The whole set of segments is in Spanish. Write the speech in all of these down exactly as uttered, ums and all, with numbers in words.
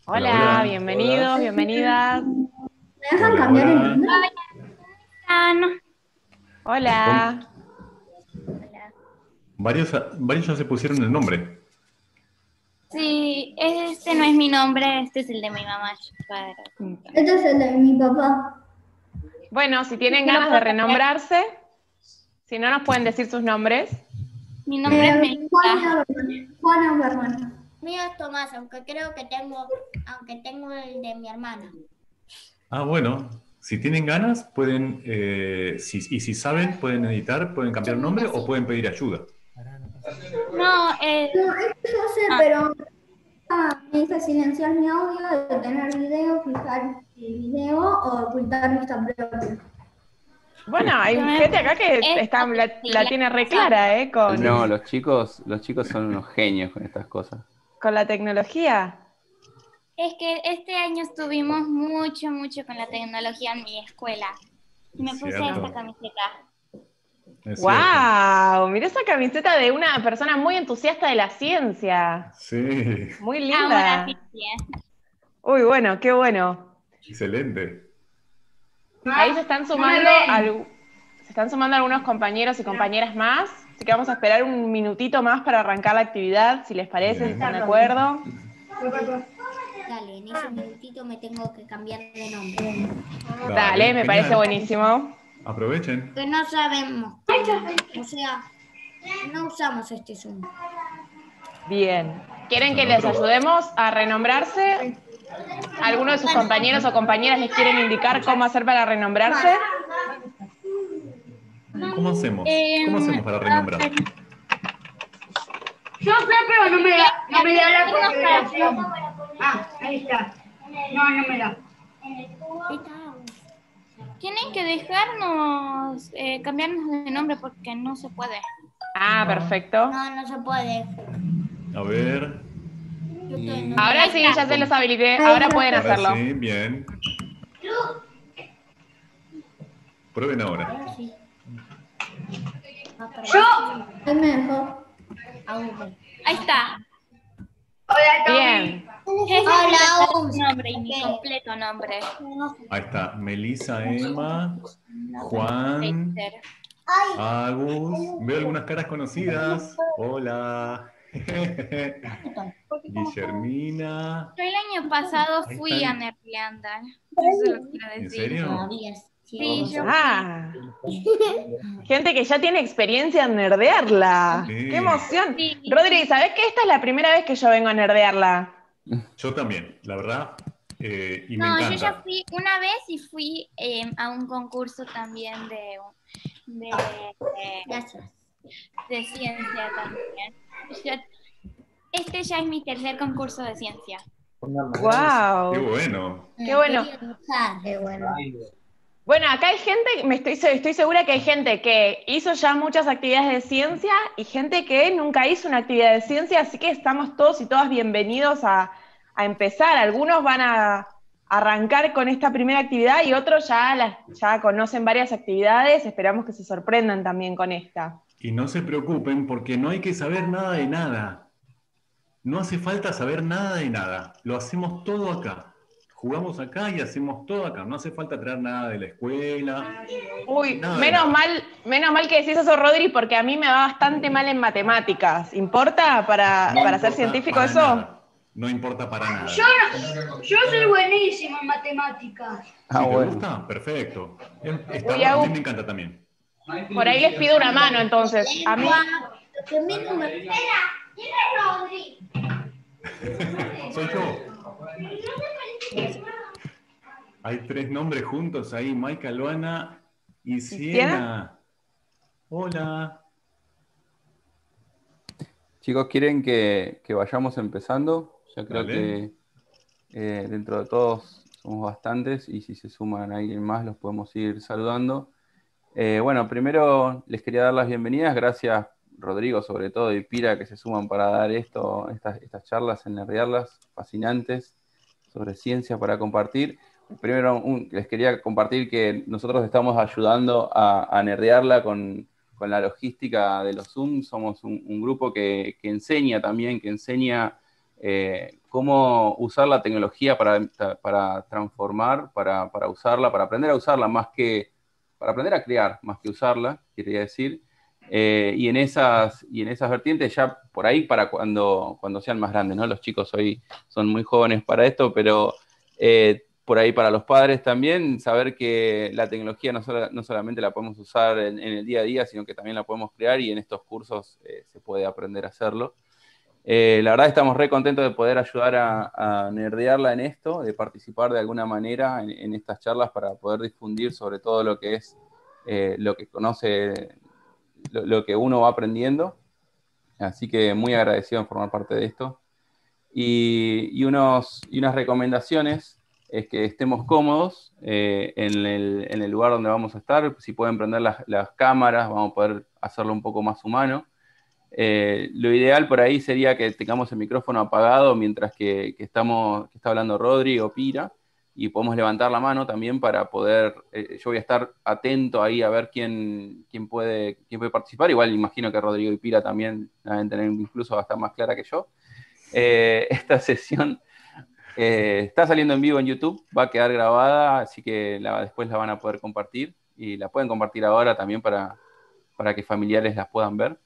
Hola, Hola, hola. bienvenidos, bienvenidas. ¿Me dejan Hola, cambiar el hola. nombre? Ah, no. Con- Hola. Hola. varios, varios ya se pusieron el nombre. Sí, este no es mi nombre, este es el de mi mamá. Para- Este es el de mi papá. Bueno, si tienen Yo lo ganas de puedo cambiar. renombrarse, si no nos pueden decir sus nombres. Mi nombre es Eh, Melissa. Juana Berman. Juana Berman. Mío es Tomás, aunque creo que tengo, aunque tengo el de mi hermana. Ah, bueno, si tienen ganas, pueden, eh, si- y si saben, pueden editar, pueden cambiar el nombre o pueden pedir ayuda. No, eh, No, esto yo sé, ah, pero ah, me dice silenciar mi audio, detener video, fijar el video o ocultar vista propia. Bueno, yo hay me gente acá que esto está, la, la sería tiene re pasar. clara, ¿eh? No, Con, los chicos, los chicos son unos genios con estas cosas. con la tecnología. Es que este año estuvimos mucho, mucho con la tecnología en mi escuela. Y me puse Cierto. esta camiseta. Es cierto. ¡Wow! Mirá esa camiseta de una persona muy entusiasta de la ciencia. Sí, Muy Ahora linda. sí, sí, ¿eh? Uy, bueno, qué bueno. excelente. Ahí se están sumando, al- se están sumando algunos compañeros y compañeras más, así que vamos a esperar un minutito más para arrancar la actividad, si les parece, si Bien. están de acuerdo. Dale, en ese minutito me tengo que cambiar de nombre. Dale, me genial. parece buenísimo. Aprovechen. Que no sabemos. O sea, no usamos este Zoom. Bien. ¿Quieren que les Nosotros- ayudemos a renombrarse? ¿Alguno de sus compañeros o compañeras les quieren indicar cómo hacer para renombrarse? ¿Cómo hacemos? Eh, ¿Cómo hacemos para renombrar? Yo sé, pero no me da, no me da la configuración. Ah, ahí está. No, no me da. Tienen que dejarnos eh, cambiarnos de nombre porque no se puede. Ah, perfecto. No, no se puede. A ver. Yo estoy en Ahora sí, ya se los habilité, ahora pueden Ahora hacerlo. sí, bien. Prueben ahora. Ahora sí. Yo, Ahí me dejó. Ahí está. hola, Tommy. Bien. Ese es Hola, mi nombre y mi completo nombre. Ahí está. Melissa, Emma, Juan, Peter. Agus. Veo algunas caras conocidas. Hola. Guillermina. Yo el año pasado Ahí fui están. a Nerleander. Eso lo quiero ¿En decir. serio? Sí, yo Ah, gente que ya tiene experiencia en nerdearla. Sí. ¡Qué emoción! Sí. Rodri, ¿sabés que esta es la primera vez que yo vengo a nerdearla? Yo también, la verdad. eh, y me No, yo encanta. ya fui una vez y fui eh, a un concurso también de, de, de, Gracias. de ciencia también. Yo- este ya es mi tercer concurso de ciencia. Qué ¡Wow! bueno. Qué bueno. Quería dibujar. Qué bueno. Bueno, acá hay gente, me estoy, estoy segura que hay gente que hizo ya muchas actividades de ciencia y gente que nunca hizo una actividad de ciencia, así que estamos todos y todas bienvenidos a, a empezar. Algunos van a arrancar con esta primera actividad y otros ya, las, ya conocen varias actividades, esperamos que se sorprendan también con esta. Y no se preocupen porque no hay que saber nada de nada. No hace falta saber nada de nada. Lo hacemos todo acá. Jugamos acá y hacemos todo acá. No hace falta traer nada de la escuela. Uy, Nada de menos nada. mal, menos mal que decís eso, Rodri, porque a mí me va bastante mal en matemáticas. ¿Importa para, No para ser importa científico para eso? nada. No importa para nada. Yo, no- yo soy buenísimo en matemáticas. Ah, si te bueno. gusta, perfecto. Em- Está Uy, bueno, a mí Agus. me encanta también. Por ahí les pido una mano entonces. A mí, Lo que a mí no me... Soy yo. Hay tres nombres juntos ahí, Maika, Luana y Siena? Siena. Hola. Chicos, ¿quieren que, que vayamos empezando? Ya creo Dale. que eh, dentro de todos somos bastantes y si se suman alguien más los podemos ir saludando. Eh, bueno, primero les quería dar las bienvenidas. Gracias, Rodrigo, sobre todo, y Pira, que se suman para dar esto, estas, estas charlas, en nerdearlas, fascinantes, sobre ciencia para compartir. Primero, un- les quería compartir que nosotros estamos ayudando a, a nerdearla con, con la logística de los Zoom. Somos un, un grupo que, que enseña también, que enseña eh, cómo usar la tecnología para, para transformar, para, para usarla, para aprender a usarla más que, para aprender a crear más que usarla, quería decir. Eh, y, en esas, y en esas vertientes ya por ahí para cuando, cuando sean más grandes, ¿no? Los chicos hoy son muy jóvenes para esto, pero eh, por ahí para los padres también, saber que la tecnología no, solo, no solamente la podemos usar en, en el día a día, sino que también la podemos crear y en estos cursos eh, se puede aprender a hacerlo. Eh, la verdad estamos re contentos de poder ayudar a, a nerdearla en esto, de participar de alguna manera en, en estas charlas para poder difundir sobre todo lo que es eh, lo que conoce, lo, lo que uno va aprendiendo. Así que muy agradecido en formar parte de esto. Y, y, unos, y unas recomendaciones es que estemos cómodos eh, en, el, en el lugar donde vamos a estar. Si pueden prender las, las cámaras, vamos a poder hacerlo un poco más humano. Eh, lo ideal por ahí sería que tengamos el micrófono apagado mientras que, que, estamos, que está hablando Rodri o Pira, y podemos levantar la mano también para poder, eh, yo voy a estar atento ahí a ver quién, quién, puede, quién puede participar. Igual imagino que Rodrigo y Pira también deben tener incluso va a estar más clara que yo. Eh, esta sesión eh, está saliendo en vivo en YouTube, va a quedar grabada, así que la, después la van a poder compartir, y la pueden compartir ahora también para, para que familiares las puedan ver.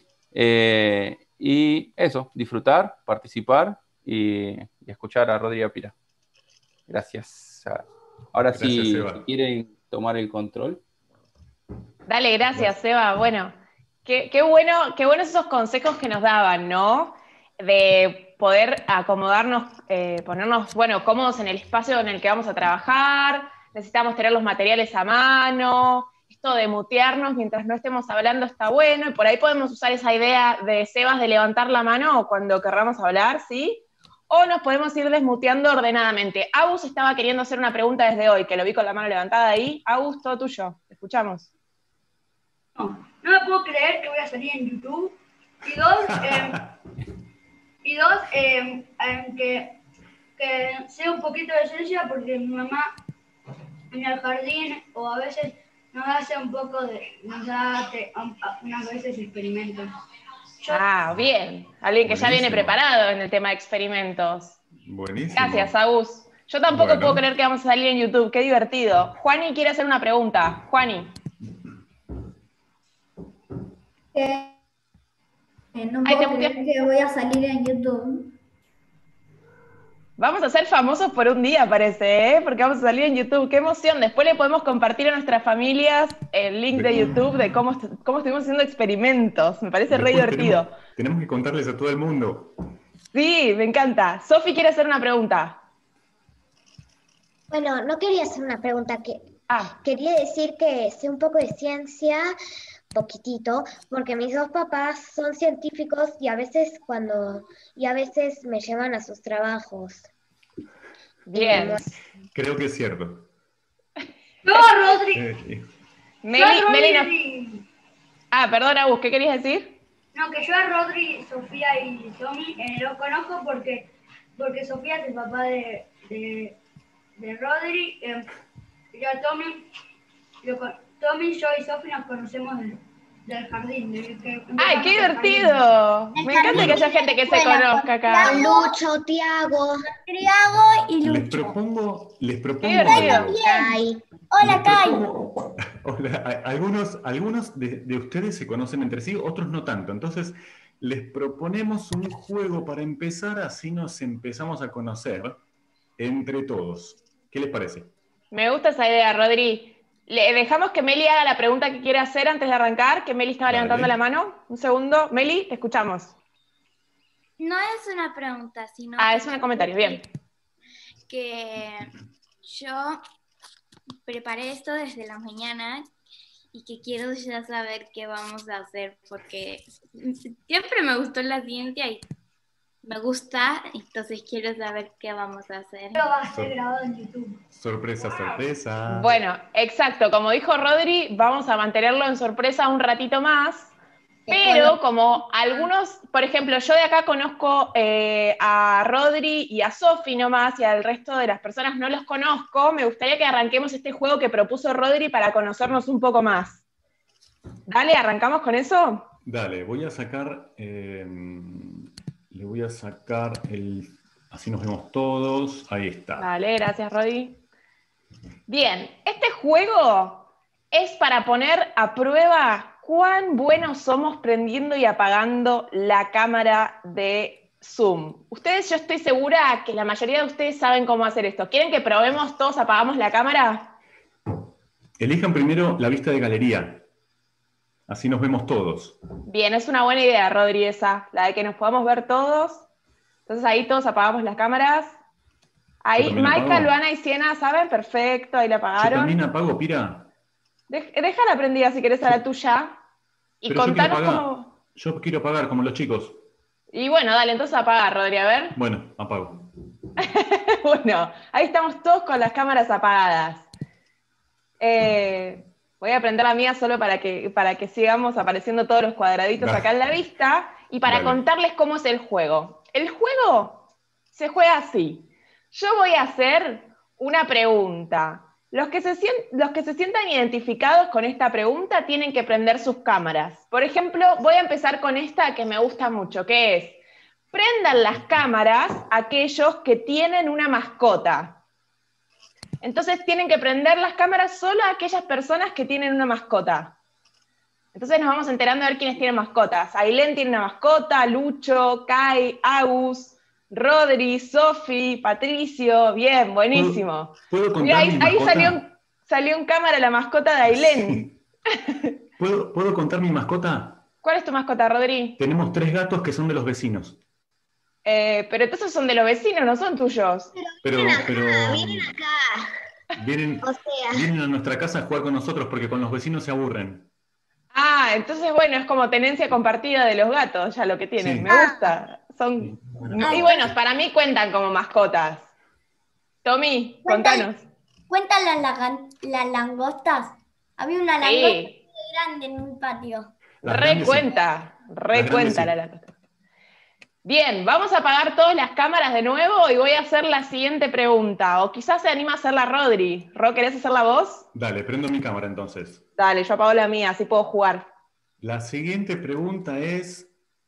Eh, y eso, disfrutar, participar y, y escuchar a Rodrigo Pira. Gracias. Ahora Gracias, sí, Seba. si quieren tomar el control. Dale, gracias, Seba. Bueno, qué, qué bueno, qué buenos esos consejos que nos daban, ¿no? De poder acomodarnos, eh, ponernos, bueno, cómodos en el espacio en el que vamos a trabajar, necesitamos tener los materiales a mano. Esto de mutearnos mientras no estemos hablando está bueno, y por ahí podemos usar esa idea de Sebas de levantar la mano cuando querramos hablar, ¿sí? O nos podemos ir desmuteando ordenadamente. Agus estaba queriendo hacer una pregunta desde hoy, que lo vi con la mano levantada ahí. Agus, todo tuyo, te escuchamos. No, no me puedo creer que voy a salir en YouTube. Y dos, eh, y dos eh, eh, que, que sé un poquito de ciencia porque mi mamá en el jardín o a veces nos hace un poco de, nos hace unas veces experimentos. Yo, ah, bien. Alguien que Buenísimo. ya viene preparado en el tema de experimentos. Buenísimo. Gracias, Agus. Yo tampoco Bueno. puedo creer que vamos a salir en YouTube. Qué divertido. Juani quiere hacer una pregunta. Juani. Que eh, no Ay, te puedo creer muteé. que voy a salir en YouTube. Vamos a ser famosos por un día, parece, ¿eh? Porque vamos a salir en YouTube. ¡Qué emoción! Después le podemos compartir a nuestras familias el link de YouTube de cómo, est- cómo estuvimos haciendo experimentos. Me parece re Después divertido. Tenemos, tenemos que contarles a todo el mundo. Sí, me encanta. Sofi quiere hacer una pregunta. Bueno, no quería hacer una pregunta, que Ah, quería decir que sé un poco de ciencia, poquitito, porque mis dos papás son científicos y a veces cuando, y a veces me llevan a sus trabajos. bien. Creo que es cierto. yo a Rodri, Eh, Meli, yo a Meli no- Rodri, Ah, perdón, Agus, ¿qué querías decir? no, que yo a Rodri, Sofía y Tommy eh, los conozco porque, porque Sofía es el papá de, de, de Rodri, eh, yo a Tommy, lo con- Tommy, yo y Sofía nos conocemos del, del jardín. del que ¡Ay, empezamos qué el jardín. divertido! El Me encanta jardín que haya de gente la que se escuela, conozca acá. Con Lucho, Tiago. Triago y les Lucho. propongo, les ¡Qué propongo divertido! algo. Ay, Hola, Les Kai. propongo- Hola, a- algunos, algunos de, de ustedes se conocen entre sí, otros no tanto. Entonces, les proponemos un juego para empezar, así nos empezamos a conocer entre todos. ¿Qué les parece? Me gusta esa idea, Rodri. Le dejamos que Meli haga la pregunta que quiere hacer antes de arrancar, que Meli estaba Dale. levantando la mano. Un segundo. Meli, te escuchamos. No es una pregunta, sino Ah, que es un comentario, bien. que yo preparé esto desde la mañana y que quiero ya saber qué vamos a hacer, porque siempre me gustó la ciencia y me gusta, entonces quiero saber qué vamos a hacer. Esto va a ser grabado en YouTube. Sorpresa, sorpresa. Bueno, exacto. Como dijo Rodri, vamos a mantenerlo en sorpresa un ratito más. Pero como algunos, por ejemplo, yo de acá conozco eh, a Rodri y a Sofi nomás, y al resto de las personas no los conozco, me gustaría que arranquemos este juego que propuso Rodri para conocernos un poco más. Dale, ¿arrancamos con eso? Dale, voy a sacar, eh, le voy a sacar el Así nos vemos todos. Ahí está. Vale, gracias, Rodi. Bien, este juego es para poner a prueba cuán buenos somos prendiendo y apagando la cámara de Zoom. Ustedes, yo estoy segura que la mayoría de ustedes saben cómo hacer esto. ¿Quieren que probemos todos, apagamos la cámara? Elijan primero la vista de galería. Así nos vemos todos. Bien, es una buena idea, Rodri, esa, la de que nos podamos ver todos. Entonces ahí todos apagamos las cámaras. Ahí Maika, Luana y Siena, ¿saben? Perfecto, ahí la Yo apagaron. también apago, Pira. Dej- Déjala prendida si querés a la tuya. Y Pero yo quiero contanos apagar. cómo... Yo quiero apagar, como los chicos. Y bueno, dale, entonces apaga, Rodri, a ver. Bueno, apago. Bueno, ahí estamos todos con las cámaras apagadas. Eh, voy a prender la mía solo para que, para que sigamos apareciendo todos los cuadraditos Dale. acá en la vista y para Dale. contarles cómo es el juego. El juego se juega así. Yo voy a hacer una pregunta. Los que, se sien- los que se sientan identificados con esta pregunta tienen que prender sus cámaras. Por ejemplo, voy a empezar con esta que me gusta mucho, que es: prendan las cámaras aquellos que tienen una mascota. Entonces tienen que prender las cámaras solo a aquellas personas que tienen una mascota. Entonces nos vamos enterando de ver quiénes tienen mascotas. Ailén tiene una mascota, Lucho, Kai, Agus, Rodri, Sofi, Patricio. Bien, buenísimo. ¿Puedo contar Mira, ahí, mi ahí mascota? salió, un- salió en cámara la mascota de Ailén. ¿Puedo, ¿Puedo contar mi mascota? ¿Cuál es tu mascota, Rodri? Tenemos tres gatos que son de los vecinos. Eh, pero entonces son de los vecinos, no son tuyos. Pero, pero Vienen acá. vienen, O sea, vienen a nuestra casa a jugar con nosotros porque con los vecinos se aburren. Ah, entonces bueno, es como tenencia compartida de los gatos, ya lo que tienen. Sí. Me gusta. Son... Y bueno, para mí cuentan como mascotas. Tommy, contanos. ¿Cuentan las, lagan- las langostas? Había una Sí. langosta muy grande en un patio. Las Re grandes sí. cuenta, re Las cuenta la grandes langosta. Bien, vamos a apagar todas las cámaras de nuevo y voy a hacer la siguiente pregunta. O quizás se anima a hacerla Rodri. Ro, ¿querés hacerla vos? Dale, prendo mi cámara entonces. Dale, yo apago la mía, así puedo jugar. La siguiente pregunta es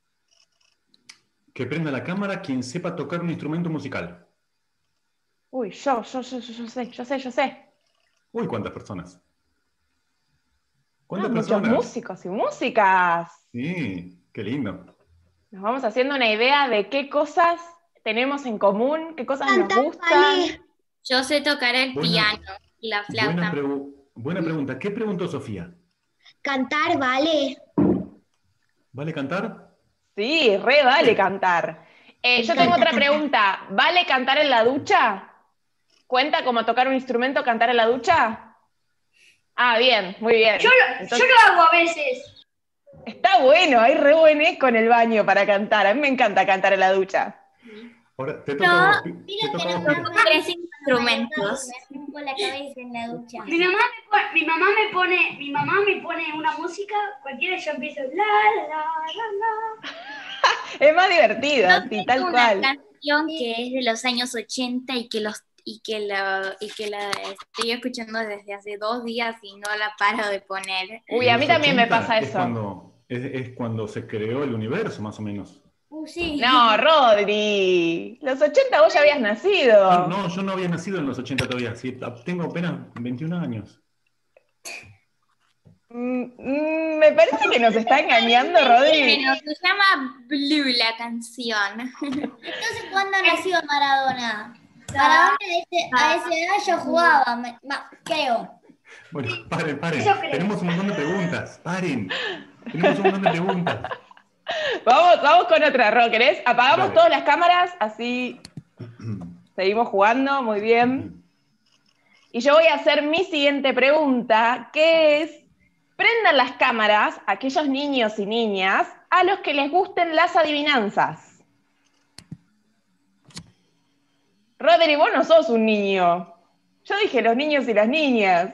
que prenda la cámara quien sepa tocar un instrumento musical. Uy, yo, yo, yo, yo, yo sé, yo sé, yo sé. Uy, ¿cuántas personas? Ah, ¿Cuántas muchos personas? músicos y músicas. Sí, qué lindo. Nos vamos haciendo una idea de qué cosas tenemos en común, qué cosas nos Cantar gustan. ballet. Yo sé tocar el Buena- piano y la Buena, flauta. pregu- buena pregunta. ¿Qué preguntó Sofía? Cantar vale. ¿Vale cantar? Sí, re vale cantar. Eh, yo tengo otra pregunta. ¿Vale cantar en la ducha? ¿Cuenta como tocar un instrumento cantar en la ducha? Ah, bien, muy bien. Yo, lo- Entonces, yo lo hago a veces. está bueno, hay re buen eco en el baño para cantar. A mí me encanta cantar en la ducha. Ahora, te toca a vos, Pi- te Mira, toca a vos, tenemos Pira. Tres instrumentos. Me rompo la cabeza en la ducha. Mi mamá me pone, mi mamá me pone, mi mamá me pone una música cualquiera y yo empiezo la la la la. Es más divertido, Yo sí, tengo tal una cual. canción que es de los años ochenta y que los y que la y que la estoy escuchando desde hace dos días y no la paro de poner. Uy, a mí Los también me ochenta pasa es eso. Cuando, es, es cuando se creó el universo, más o menos. Uh, sí. No, Rodri, los ochenta vos ya habías nacido. Yo- no, yo no había nacido en los ochenta todavía. Sí, tengo apenas veintiún años. Mm, mm, me parece que nos está engañando, Rodri. Pero se llama Blue la canción. Entonces, ¿cuándo nació Maradona? Maradona a ese- a esa edad yo jugaba, me- ma- creo. Bueno, paren, paren. Eso creo. Tenemos un montón de preguntas. Paren. Tenemos un montón de preguntas. Vamos, vamos con otra, Ro, ¿querés? Apagamos Dale. todas las cámaras, así seguimos jugando, muy bien. Y yo voy a hacer mi siguiente pregunta, que es: prendan las cámaras aquellos niños y niñas a los que les gusten las adivinanzas. Rodri, vos no sos un niño. Yo dije los niños y las niñas.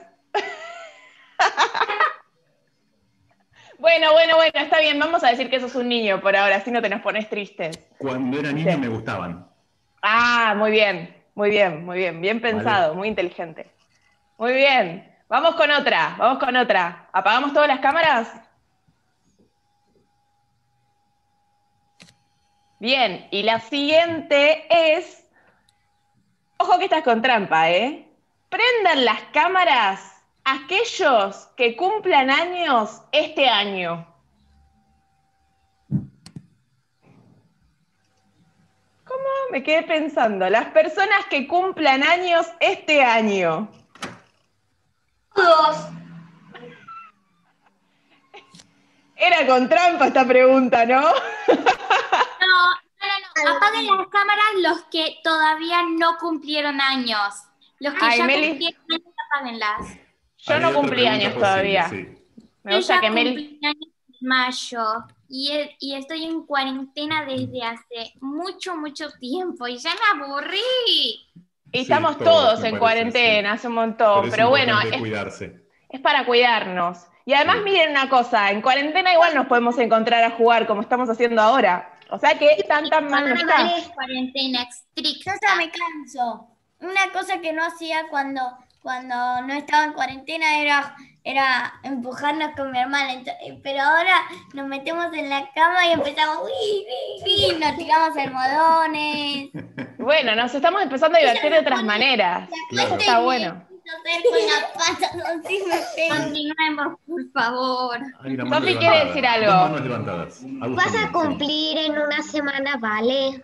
Bueno, bueno, bueno, está bien, vamos a decir que sos un niño por ahora, así no te nos pones tristes. Cuando era niño Sí. me gustaban. Ah, muy bien, muy bien, muy bien, bien pensado, muy inteligente. Muy bien, vamos con otra, vamos con otra. ¿Apagamos todas las cámaras? Bien, y la siguiente es, ojo que estás con trampa, ¿eh? Prendan las cámaras aquellos que cumplan años este año. ¿Cómo? Me quedé pensando. Las personas que cumplan años este año. Todos. Era con trampa esta pregunta, ¿no? No, no, no, no. Apaguen las cámaras los que todavía no cumplieron años. Los que Ay, ya Meli. cumplieron años, apáguenlas. Yo Hay no otra cumplí pregunta años posible, todavía. sí. Me Yo gusta ya que Meli... cumplí años en mayo y, he- y estoy en cuarentena desde hace mucho, mucho tiempo y ya me aburrí. Y Sí, estamos todos, todos me en parece, cuarentena, sí. hace un montón. Pero es Pero bueno, importante es, cuidarse. es para cuidarnos. Y además Sí. miren una cosa, en cuarentena igual nos podemos encontrar a jugar como estamos haciendo ahora. O sea que tan tan mal no está. Cuarentena estricta. Yo ya me canso. Una cosa que no hacía cuando, cuando no estaba en cuarentena era, era empujarnos con mi hermana. Ent- Pero ahora nos metemos en la cama y empezamos, uy, uy, uy, nos tiramos almohadones. Bueno, nos estamos empezando a divertir de otras maneras. Claro. Eso está bueno. Hacer con las patas así me pego. Continuemos, por favor. Hay una mano Sofi quiere levantada. decir algo. Dos manos levantadas. Agus Vas a también, sí. cumplir en una semana, ¿vale?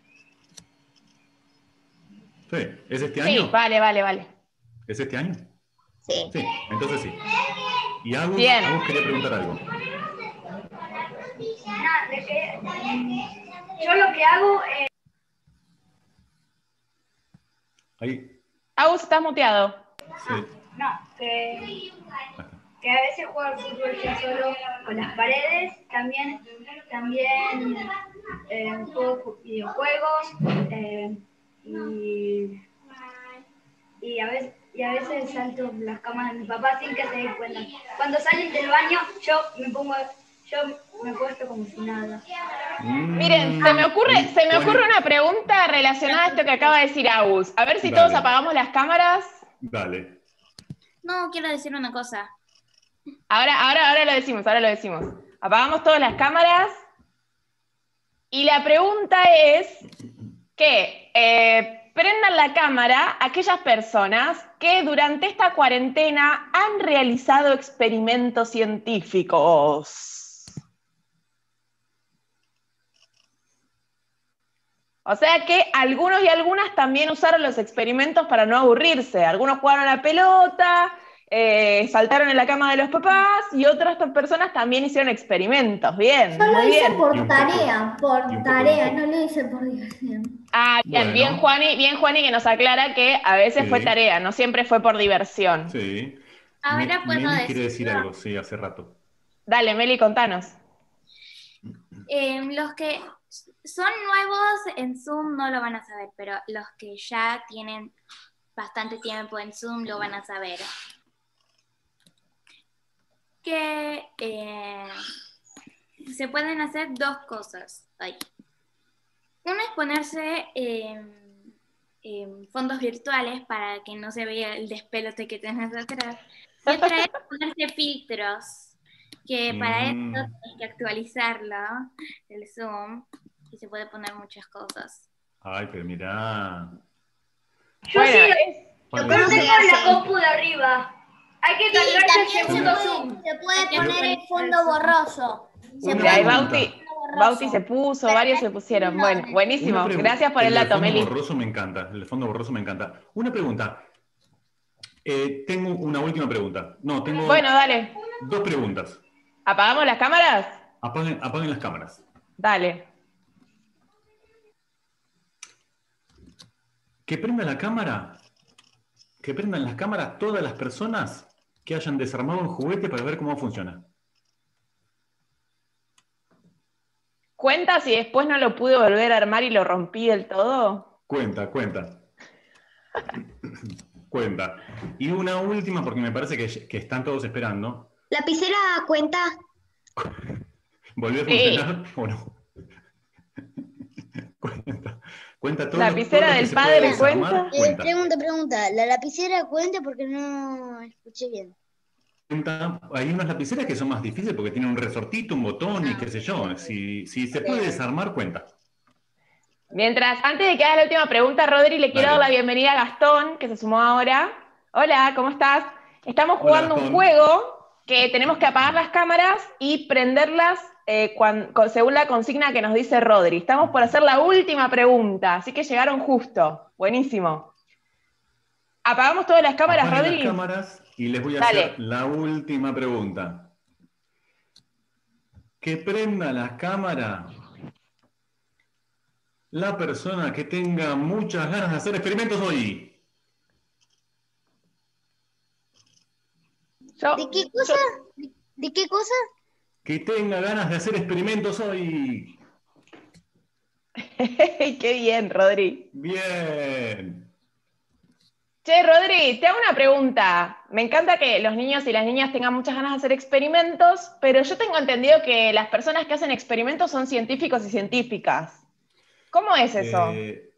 Sí. ¿Es este Sí, año? vale, vale, vale. ¿Es este año? Sí. Sí, entonces sí. Y Agus, Bien. Agus quería preguntar algo. Nada, de que, yo lo que hago es... Ahí. Agus, estás muteado. Sí. No, que, que a veces juego al fútbol yo solo con las paredes, también, también eh, juego videojuegos eh, y, y, a veces, y a veces salto las camas de mi papá sin que se dé cuenta. Cuando salen del baño yo me pongo, yo me acuesto como si nada. Mm. Miren, se me ocurre, se me Bueno, ocurre una pregunta relacionada a esto que acaba de decir Agus. A ver si Dale. todos apagamos las cámaras. Dale. No, quiero decir una cosa. Ahora, ahora, ahora lo decimos, ahora lo decimos. Apagamos todas las cámaras. Y la pregunta es que eh, prendan la cámara aquellas personas que durante esta cuarentena han realizado experimentos científicos. O sea que algunos y algunas también usaron los experimentos para no aburrirse. Algunos jugaron a la pelota, eh, saltaron en la cama de los papás, y otras personas también hicieron experimentos. Bien, Yo lo muy hice bien. Y por un poco- tarea, y por un poco tarea, de- no lo hice por diversión. Ah, bien, Bueno. bien, Juani, bien, Juani, que nos aclara que a veces Sí. fue tarea, no siempre fue por diversión. Sí. Ahora Me- puedo Meli quiere decir decirlo. algo, sí, hace rato. Dale, Meli, contanos. Eh, los que son nuevos en Zoom no lo van a saber, pero los que ya tienen bastante tiempo en Zoom lo van a saber. Que eh, se pueden hacer dos cosas ahí. Uno es ponerse eh, eh, fondos virtuales para que no se vea el despelote que tenés atrás. Y otra es ponerse filtros, que para Mm. eso tienes que actualizarlo, el Zoom, y se puede poner muchas cosas. Ay, pero mirá. Yo Bueno, sí, es- yo Bueno, tengo la compu de arriba. Hay que Sí, cargarse el también se segundo puede, Zoom. se puede Hay que poner el actualizar fondo el Zoom. borroso. Se Una mira, ahí puede pregunta. Bauti, poner borroso. Bauti se puso, varios se pusieron. Bueno, Una buenísimo. pregu- Gracias por el del dato, fondo Meli. borroso me encanta. El fondo borroso me encanta. Una pregunta. Eh, tengo una última pregunta. No, tengo Bueno, dale. dos preguntas. ¿Apagamos las cámaras? Apaguen, apaguen las cámaras. Dale. Que prenda la cámara. Que prendan las cámaras todas las personas que hayan desarmado un juguete para ver cómo funciona. ¿Cuenta si después no lo pude volver a armar y lo rompí del todo? Cuenta, cuenta. Cuenta. Y una última, porque me parece que, que están todos esperando. ¿Lapicera cuenta? ¿Volvió a Sí. funcionar o no? Cuenta. Cuenta todo. ¿Lapicera todo lo que del se padre puede desarmar, cuenta? Eh, cuenta. pregunta, pregunta. ¿La lapicera cuenta? Porque no escuché bien. Cuenta. Hay unas lapiceras que son más difíciles porque tienen un resortito, un botón y qué sé yo. Si, si se puede desarmar, cuenta. Mientras, antes de que haga la última pregunta, Rodri, le quiero Dale. dar la bienvenida a Gastón, que se sumó ahora. Hola, ¿cómo estás? Estamos jugando Hola, un Gastón. juego que tenemos que apagar las cámaras y prenderlas eh, cuan- con- según la consigna que nos dice Rodri. Estamos por hacer la última pregunta, así que llegaron justo. Buenísimo. ¿Apagamos todas las cámaras, Apaguen Rodri? las cámaras y les voy a Dale. hacer la última pregunta. Que prenda la cámara la persona que tenga muchas ganas de hacer experimentos hoy. Yo- ¿De qué cosa? ¿De, de qué cosa? Que tenga ganas de hacer experimentos hoy. Qué bien, Rodri. Bien. Che, Rodri, te hago una pregunta. Me encanta que los niños y las niñas tengan muchas ganas de hacer experimentos, pero yo tengo entendido que las personas que hacen experimentos son científicos y científicas. ¿Cómo es eso? Eh,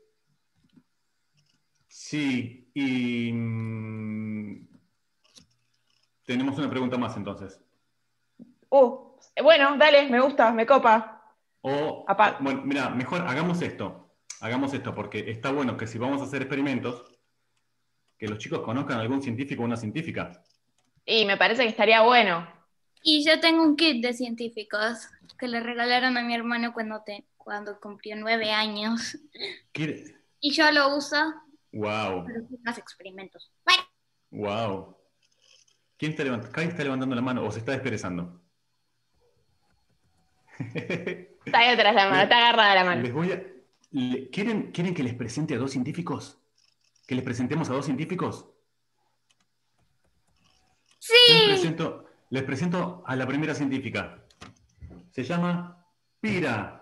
sí, y mm, tenemos una pregunta más entonces. Uh, bueno, dale, me gusta, me copa. O, Apa- bueno, mira, mejor hagamos esto. Hagamos esto, porque está bueno que si vamos a hacer experimentos, que los chicos conozcan a algún científico o una científica. Y me parece que estaría bueno. Y yo tengo un kit de científicos que le regalaron a mi hermano cuando, te, cuando cumplió nueve años. ¿Quiere? Y yo lo uso Wow, para hacer más experimentos. Bueno, wow. ¿Quién está levantando? ¿Kai está levantando la mano o se está desperezando? Está ahí atrás la mano, está agarrada la mano. Les voy a... le- ¿Quieren, ¿Quieren que les presente a dos científicos? ¿Que les presentemos a dos científicos? sí. Les presento, les presento a la primera científica. Se llama Pira.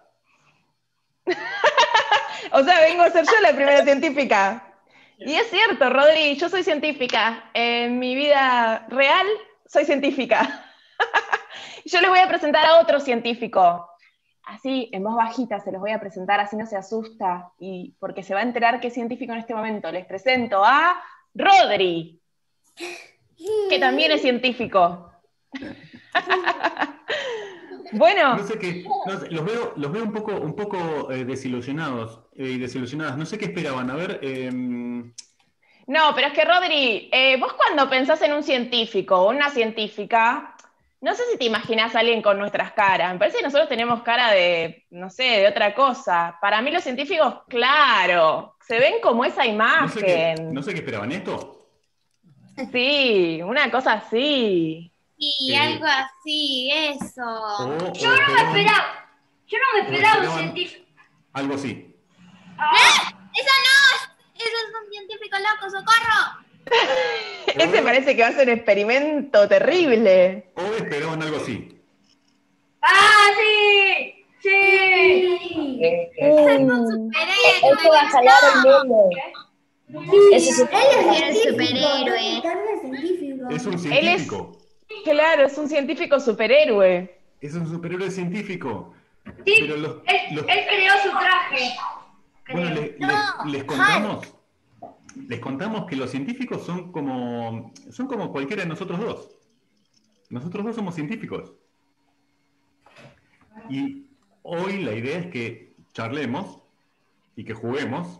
O sea, vengo a ser yo la primera científica. Y es cierto, Rodri, yo soy científica. En mi vida real soy científica. Yo les voy a presentar a otro científico. Así, en voz bajita, se los voy a presentar, así no se asusta, y porque se va a enterar que es científico en este momento. Les presento a Rodri, que también es científico. Bueno, No sé qué, no sé, los veo, los veo un poco, un poco eh, desilusionados eh, y desilusionadas. No sé qué esperaban. A ver, eh, no, pero es que Rodri, eh, vos cuando pensás en un científico o una científica, no sé si te imaginás a alguien con nuestras caras. Me parece que nosotros tenemos cara de, no sé, de otra cosa. Para mí los científicos, claro, se ven como esa no sé qué, imagen. no sé qué esperaban. ¿Esto? Sí, una cosa así. Y Eh, algo así, eso. O- o Yo no me esperaban esperaba. Yo no me o esperaba un esperaban científico. algo así. Ah, ¡Eso no! ¡Eso es un científico loco, socorro! Ese parece que va a ser un experimento terrible. O esperaban algo así. ¡Ah, sí! ¡Sí! Eso va a jalar el mundo. Eso es Él es el superhéroe. Tarde científico. Es un Él es, científico. claro, es un científico superhéroe. Es un superhéroe científico. Sí, Pero los, él, los- él creó su traje. bueno, creo. les, les- les contamos, les contamos que los científicos son como, son como cualquiera de nosotros dos. Nosotros dos somos científicos. Y hoy la idea es que charlemos y que juguemos,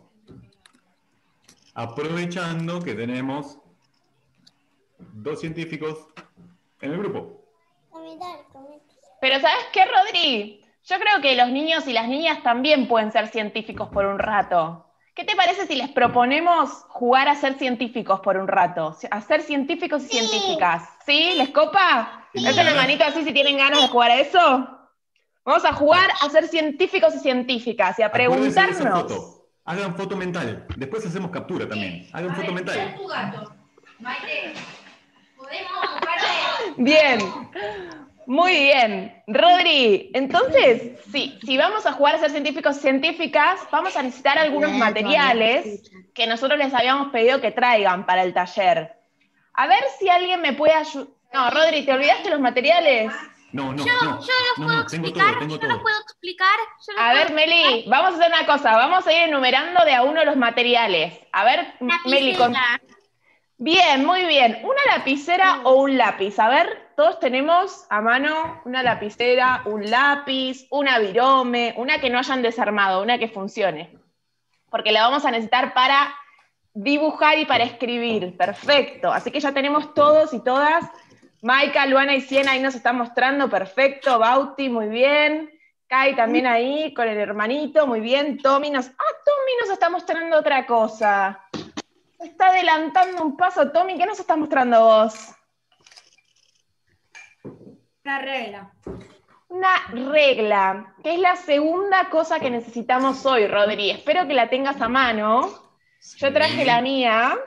aprovechando que tenemos dos científicos en el grupo. Pero ¿sabes qué, Rodri? Yo creo que los niños y las niñas también pueden ser científicos por un rato. ¿Qué te parece si les proponemos jugar a ser científicos por un rato? A ser científicos y científicas. ¿Sí? ¿Les copa? Sí. ¿Hacen la manito así si tienen ganas de jugar a eso? Vamos a jugar a ser científicos y científicas y a Acuérdense de esa preguntarnos. foto. Hagan foto mental. Después hacemos captura también. Hagan foto mental. tu gato. Maite, ¿podemos buscarte? Bien, muy bien. Rodri, entonces, sí, si vamos a jugar a ser científicos y científicas, vamos a necesitar algunos materiales que nosotros les habíamos pedido que traigan para el taller. A ver si alguien me puede ayudar. No, Rodri, ¿te olvidaste los materiales? No, no, Yo, no. yo los no, puedo no, tengo explicar, todo, tengo yo todo. los puedo explicar. Yo los A ver, puedo Meli, vamos a hacer una cosa, vamos a ir enumerando de a uno los materiales. A ver, Una Meli, con... lapicera. Bien, muy bien. ¿Una lapicera o un lápiz? A ver, todos tenemos a mano una lapicera, un lápiz, una virome, una que no hayan desarmado, una que funcione. Porque la vamos a necesitar para dibujar y para escribir. Perfecto. Así que ya tenemos todos y todas. Maika, Luana y Siena ahí nos están mostrando. Perfecto. Bauti, muy bien. Kai también ahí con el hermanito. Muy bien. Tommy nos... Ah, Tommy nos está mostrando otra cosa. Está adelantando un paso. Tommy, ¿qué nos estás mostrando vos? Una regla. Una regla, que es la segunda cosa que necesitamos hoy, Rodri. Espero que la tengas a mano. Yo traje la mía.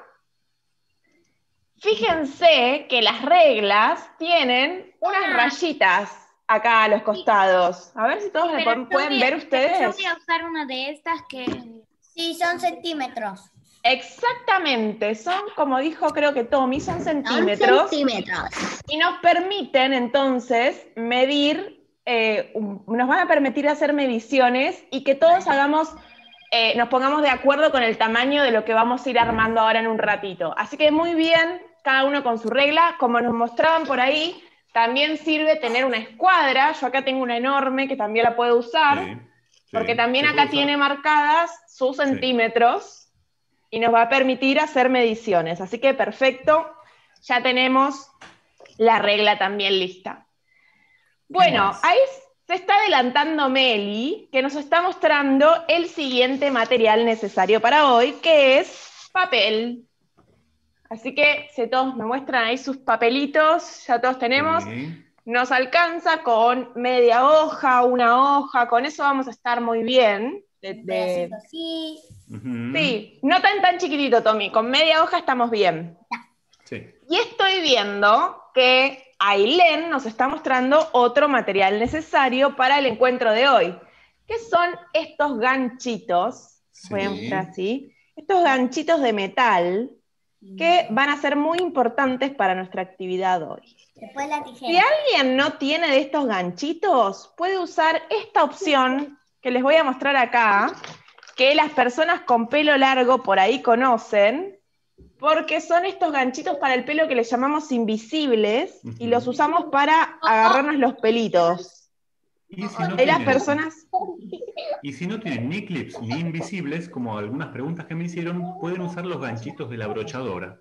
Fíjense que las reglas tienen unas rayitas acá a los costados. A ver si todos me Pero pueden yo ver voy a- ustedes. Yo voy a usar una de estas que... Sí, son centímetros. Exactamente, son, como dijo creo que Tommy, son centímetros. Centímetros. Y nos permiten entonces medir, eh, un- nos van a permitir hacer mediciones y que todos hagamos, eh, nos pongamos de acuerdo con el tamaño de lo que vamos a ir armando ahora en un ratito. Así que muy bien, cada uno con su regla, como nos mostraban por ahí, también sirve tener una escuadra. Yo acá tengo una enorme que también la puedo usar, Sí, sí, porque también se acá puede usar. tiene marcadas sus centímetros y nos va a permitir hacer mediciones. Así que perfecto, ya tenemos la regla también lista. Bueno, más? ahí se está adelantando Meli, que nos está mostrando el siguiente material necesario para hoy, que es papel. Así que si todos me muestran ahí sus papelitos, ya todos tenemos. Sí. Nos alcanza con media hoja, una hoja, con eso vamos a estar muy bien. De- Un de- pedacito así. Ujú. Sí, no tan tan chiquitito, Tommy, con media hoja estamos bien. Sí. Y estoy viendo que Ailén nos está mostrando otro material necesario para el encuentro de hoy, que son estos ganchitos, voy a Sí. mostrar así, estos ganchitos de metal que van a ser muy importantes para nuestra actividad hoy. Después la Si tijera. alguien no tiene de estos ganchitos, puede usar esta opción que les voy a mostrar acá, que las personas con pelo largo por ahí conocen, porque son estos ganchitos para el pelo que les llamamos invisibles y los usamos para agarrarnos los pelitos. Y si no Ahí las tienen, personas... y si no tienen ni clips ni invisibles, como algunas preguntas que me hicieron, pueden usar los ganchitos de la brochadora.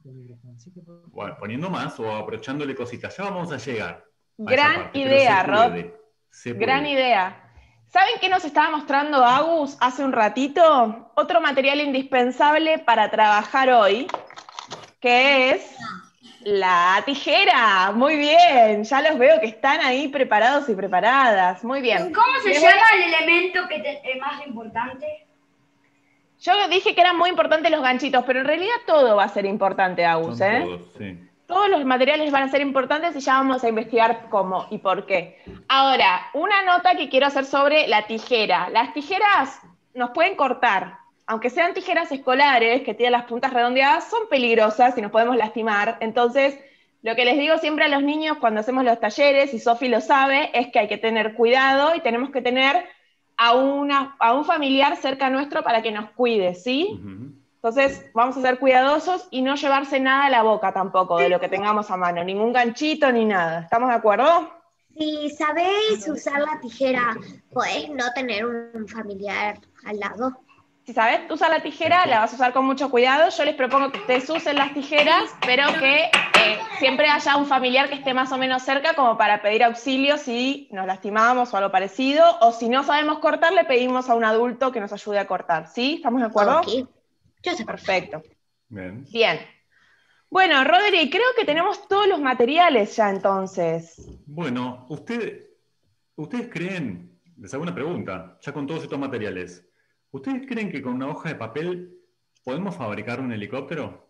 Bueno, poniendo más o abrochándole cositas. Ya vamos a llegar. a esa Gran parte, pero idea, se Rod. puede, se Gran puede. idea. ¿Saben qué nos estaba mostrando Agus hace un ratito? Otro material indispensable para trabajar hoy, que es la tijera. Muy bien, ya los veo que están ahí preparados y preparadas. Muy bien. ¿Cómo se Les voy a- llama el elemento que te- es más importante? Yo dije que eran muy importantes los ganchitos, pero en realidad todo va a ser importante, Agus, Son ¿eh? todos, sí. Todos los materiales van a ser importantes y ya vamos a investigar cómo y por qué. Ahora, una nota que quiero hacer sobre la tijera. Las tijeras nos pueden cortar, aunque sean tijeras escolares que tienen las puntas redondeadas, son peligrosas y nos podemos lastimar. Entonces, lo que les digo siempre a los niños cuando hacemos los talleres, y Sofi lo sabe, es que hay que tener cuidado y tenemos que tener a, una, a un familiar cerca nuestro para que nos cuide, ¿sí? Ujú. Entonces, vamos a ser cuidadosos y no llevarse nada a la boca tampoco de lo que tengamos a mano, ningún ganchito ni nada. ¿Estamos de acuerdo? Si sabéis usar la tijera, podés no tener un familiar al lado. Si sabes usar la tijera, la vas a usar con mucho cuidado. Yo les propongo que ustedes usen las tijeras, pero que eh, siempre haya un familiar que esté más o menos cerca como para pedir auxilio si nos lastimamos o algo parecido, o si no sabemos cortar, le pedimos a un adulto que nos ayude a cortar. ¿Sí? ¿Estamos de acuerdo? Ok. Yo sé. Perfecto. Bien. Bien. Bueno, Rodri, creo que tenemos todos los materiales ya entonces. Bueno, usted, ¿ustedes creen, les hago una pregunta, ya con todos estos materiales, ¿ustedes creen que con una hoja de papel podemos fabricar un helicóptero?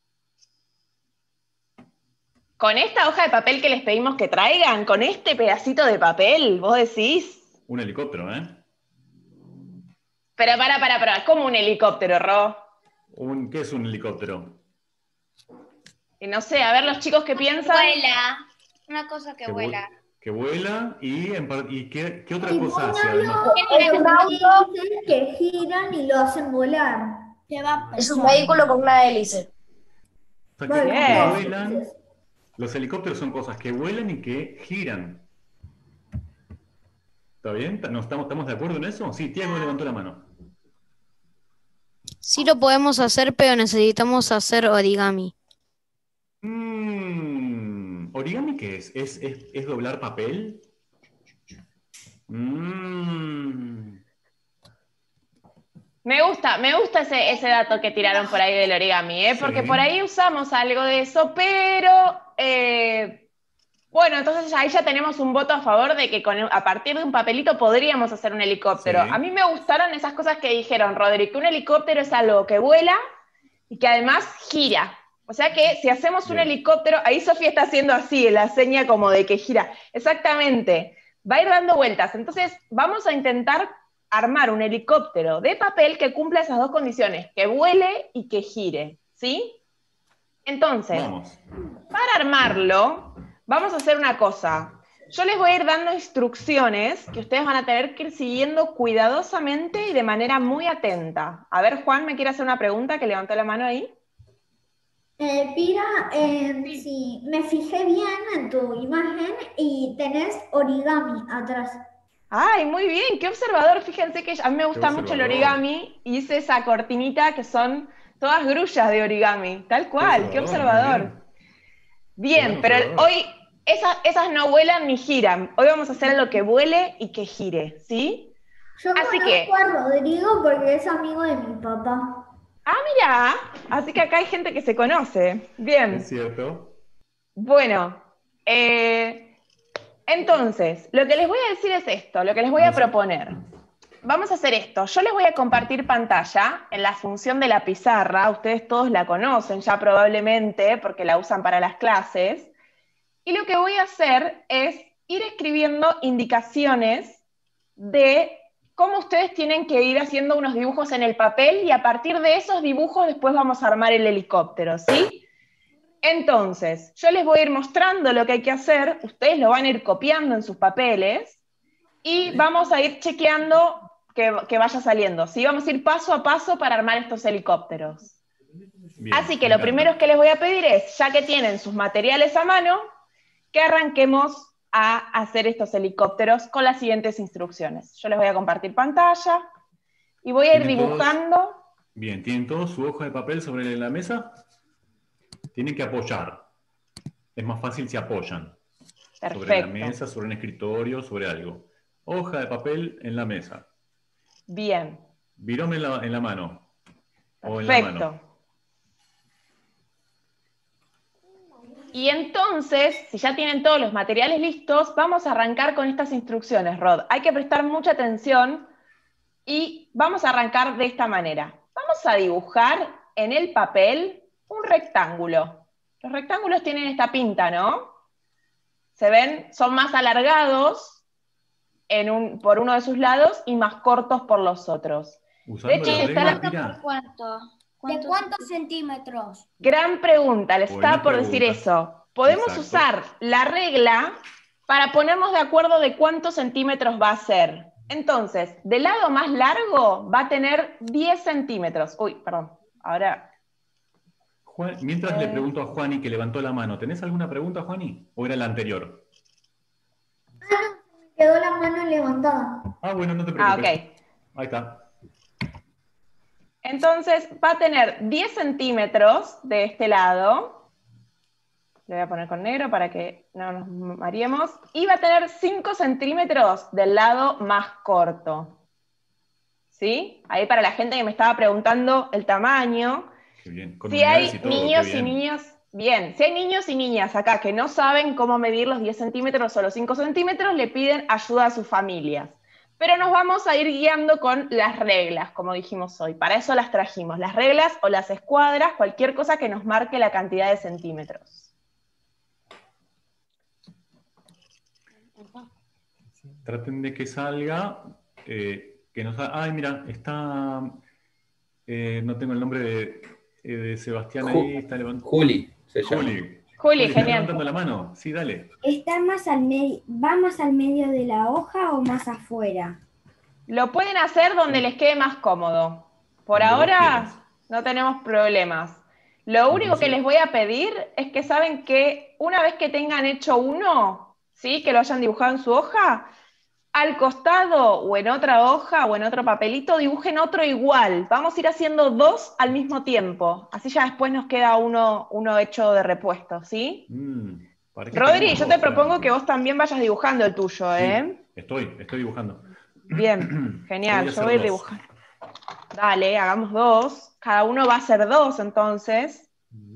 Con esta hoja de papel que les pedimos que traigan, con este pedacito de papel, vos decís. Un helicóptero, ¿eh? Pero para, para, para, ¿cómo un helicóptero, Ro? Un, ¿qué es un helicóptero? Y no sé, a ver los chicos que piensan. Vuela. Una cosa que Que vu- vuela. Que vuela y, en par- y ¿qué, qué otra Y cosa un hace avión además? es un auto que giran y lo hacen volar. Se va Es un vehículo con una hélice. O sea, que, Bueno, que Bien. vuelan, Los helicópteros son cosas que vuelan y que giran. ¿Está bien? ¿No estamos, estamos de acuerdo en eso? Sí, Tiago levantó la mano. Sí lo podemos hacer, pero necesitamos hacer origami. Mm, ¿origami qué es? ¿Es, es, es doblar papel? Mm. Me gusta, me gusta ese, ese dato que tiraron por ahí del origami, ¿eh? Porque Sí. por ahí usamos algo de eso, pero eh, bueno, entonces ahí ya tenemos un voto a favor de que con, a partir de un papelito podríamos hacer un helicóptero. Sí. A mí me gustaron esas cosas que dijeron, Rodri, que un helicóptero es algo que vuela y que además gira. O sea que si hacemos un Bien. helicóptero, ahí Sofía está haciendo así, la seña como de que gira. Exactamente, va a ir dando vueltas. Entonces vamos a intentar armar un helicóptero de papel que cumpla esas dos condiciones, que vuele y que gire, ¿sí? Entonces, Vamos. para armarlo, vamos a hacer una cosa. Yo les voy a ir dando instrucciones que ustedes van a tener que ir siguiendo cuidadosamente y de manera muy atenta. A ver, Juan, ¿me quiere hacer una pregunta que levantó la mano ahí? Eh, Pira, eh, sí, me fijé bien en tu imagen y tenés origami atrás. Ay, muy bien, qué observador. Fíjense que a mí me gusta mucho el observador. origami y hice esa cortinita que son todas grullas de origami. Tal cual, qué observador, observador. muy Bien, Qué buen pero observador. hoy esas, esas no vuelan ni giran. Hoy vamos a hacer lo que vuele y que gire, ¿sí? Yo Así conozco que, a Rodrigo porque es amigo de mi papá. ah, mira, así que acá hay gente que se conoce. Bien, Es cierto. bueno, eh, entonces, lo que les voy a decir es esto, lo que les voy a No sé. proponer. Vamos a hacer esto. Yo les voy a compartir pantalla en la función de la pizarra. Ustedes todos la conocen ya probablemente porque la usan para las clases. Y lo que voy a hacer es ir escribiendo indicaciones de cómo ustedes tienen que ir haciendo unos dibujos en el papel y a partir de esos dibujos después vamos a armar el helicóptero, ¿sí? Entonces, yo les voy a ir mostrando lo que hay que hacer, ustedes lo van a ir copiando en sus papeles y vamos a ir chequeando que, que vaya saliendo, ¿sí? Vamos a ir paso a paso para armar estos helicópteros. Bien, Así que me lo encanta. primero que les voy a pedir es, ya que tienen sus materiales a mano, que arranquemos a hacer estos helicópteros con las siguientes instrucciones. Yo les voy a compartir pantalla y voy a ir ¿Tienen todos? dibujando. Bien, ¿tienen todos su hoja de papel sobre la mesa? Tienen que apoyar. Es más fácil si apoyan. Sobre la Perfecto. mesa, sobre un escritorio, sobre algo. Hoja de papel en la mesa. Bien, Virome en la, en la mano. O en la mano. perfecto. Y entonces, si ya tienen todos los materiales listos, vamos a arrancar con estas instrucciones, Rod. Hay que prestar mucha atención y vamos a arrancar de esta manera. Vamos a dibujar en el papel un rectángulo. Los rectángulos tienen esta pinta, ¿no? Se ven, son más alargados en un, por uno de sus lados y más cortos por los otros. Usando hecho, la está regla, la- Pira. ¿Cuánto? ¿De cuántos centímetros? Gran pregunta, les Buena estaba por decir pregunta. eso. Podemos Exacto. usar la regla para ponernos de acuerdo de cuántos centímetros va a ser. Entonces, del lado más largo va a tener diez centímetros. Uy, perdón, ahora... Juan, mientras Eh. le pregunto a Juani que levantó la mano, ¿tenés alguna pregunta, Juani? ¿O era la anterior? Quedó la mano levantada. Ah, bueno, no te Ah, preocupes. ok. Ahí está. Entonces va a tener diez centímetros de este lado. Le voy a poner con negro para que no nos mareemos. Y va a tener cinco centímetros del lado más corto. ¿Sí? Ahí para la gente que me estaba preguntando el tamaño. Qué bien. Con Si unidades hay y todo, niños qué y bien. niñas, bien, si hay niños y niñas acá que no saben cómo medir los diez centímetros o los cinco centímetros, le piden ayuda a sus familias. Pero nos vamos a ir guiando con las reglas, como dijimos hoy. Para eso las trajimos, las reglas o las escuadras, cualquier cosa que nos marque la cantidad de centímetros. Traten de que salga, eh, que nos ha- Ay, mira, está... eh, no tengo el nombre de, eh, de Sebastián Ju- ahí, está levantando. Juli se llama. Juli. Juli, ¿está genial. levantando la mano? Sí, dale. ¿Está más al medio, va más al medio de la hoja o más afuera? Lo pueden hacer donde les quede más cómodo. Por Donde vos ahora quieras. no tenemos problemas. Lo único Entonces- que les voy a pedir es que saben que una vez que tengan hecho uno, ¿sí? Que lo hayan dibujado en su hoja, al costado o en otra hoja o en otro papelito dibujen otro igual. Vamos a ir haciendo dos al mismo tiempo. Así ya después nos queda uno, uno hecho de repuesto, ¿sí? Mm, ¿para qué Rodri, queremos yo dos? te propongo Claro. que vos también vayas dibujando el tuyo, Sí, ¿eh? estoy, estoy dibujando. Bien, genial, Yo yo voy a voy a ir hacer dos. dibujando. Dale, hagamos dos. Cada uno va a hacer dos, entonces.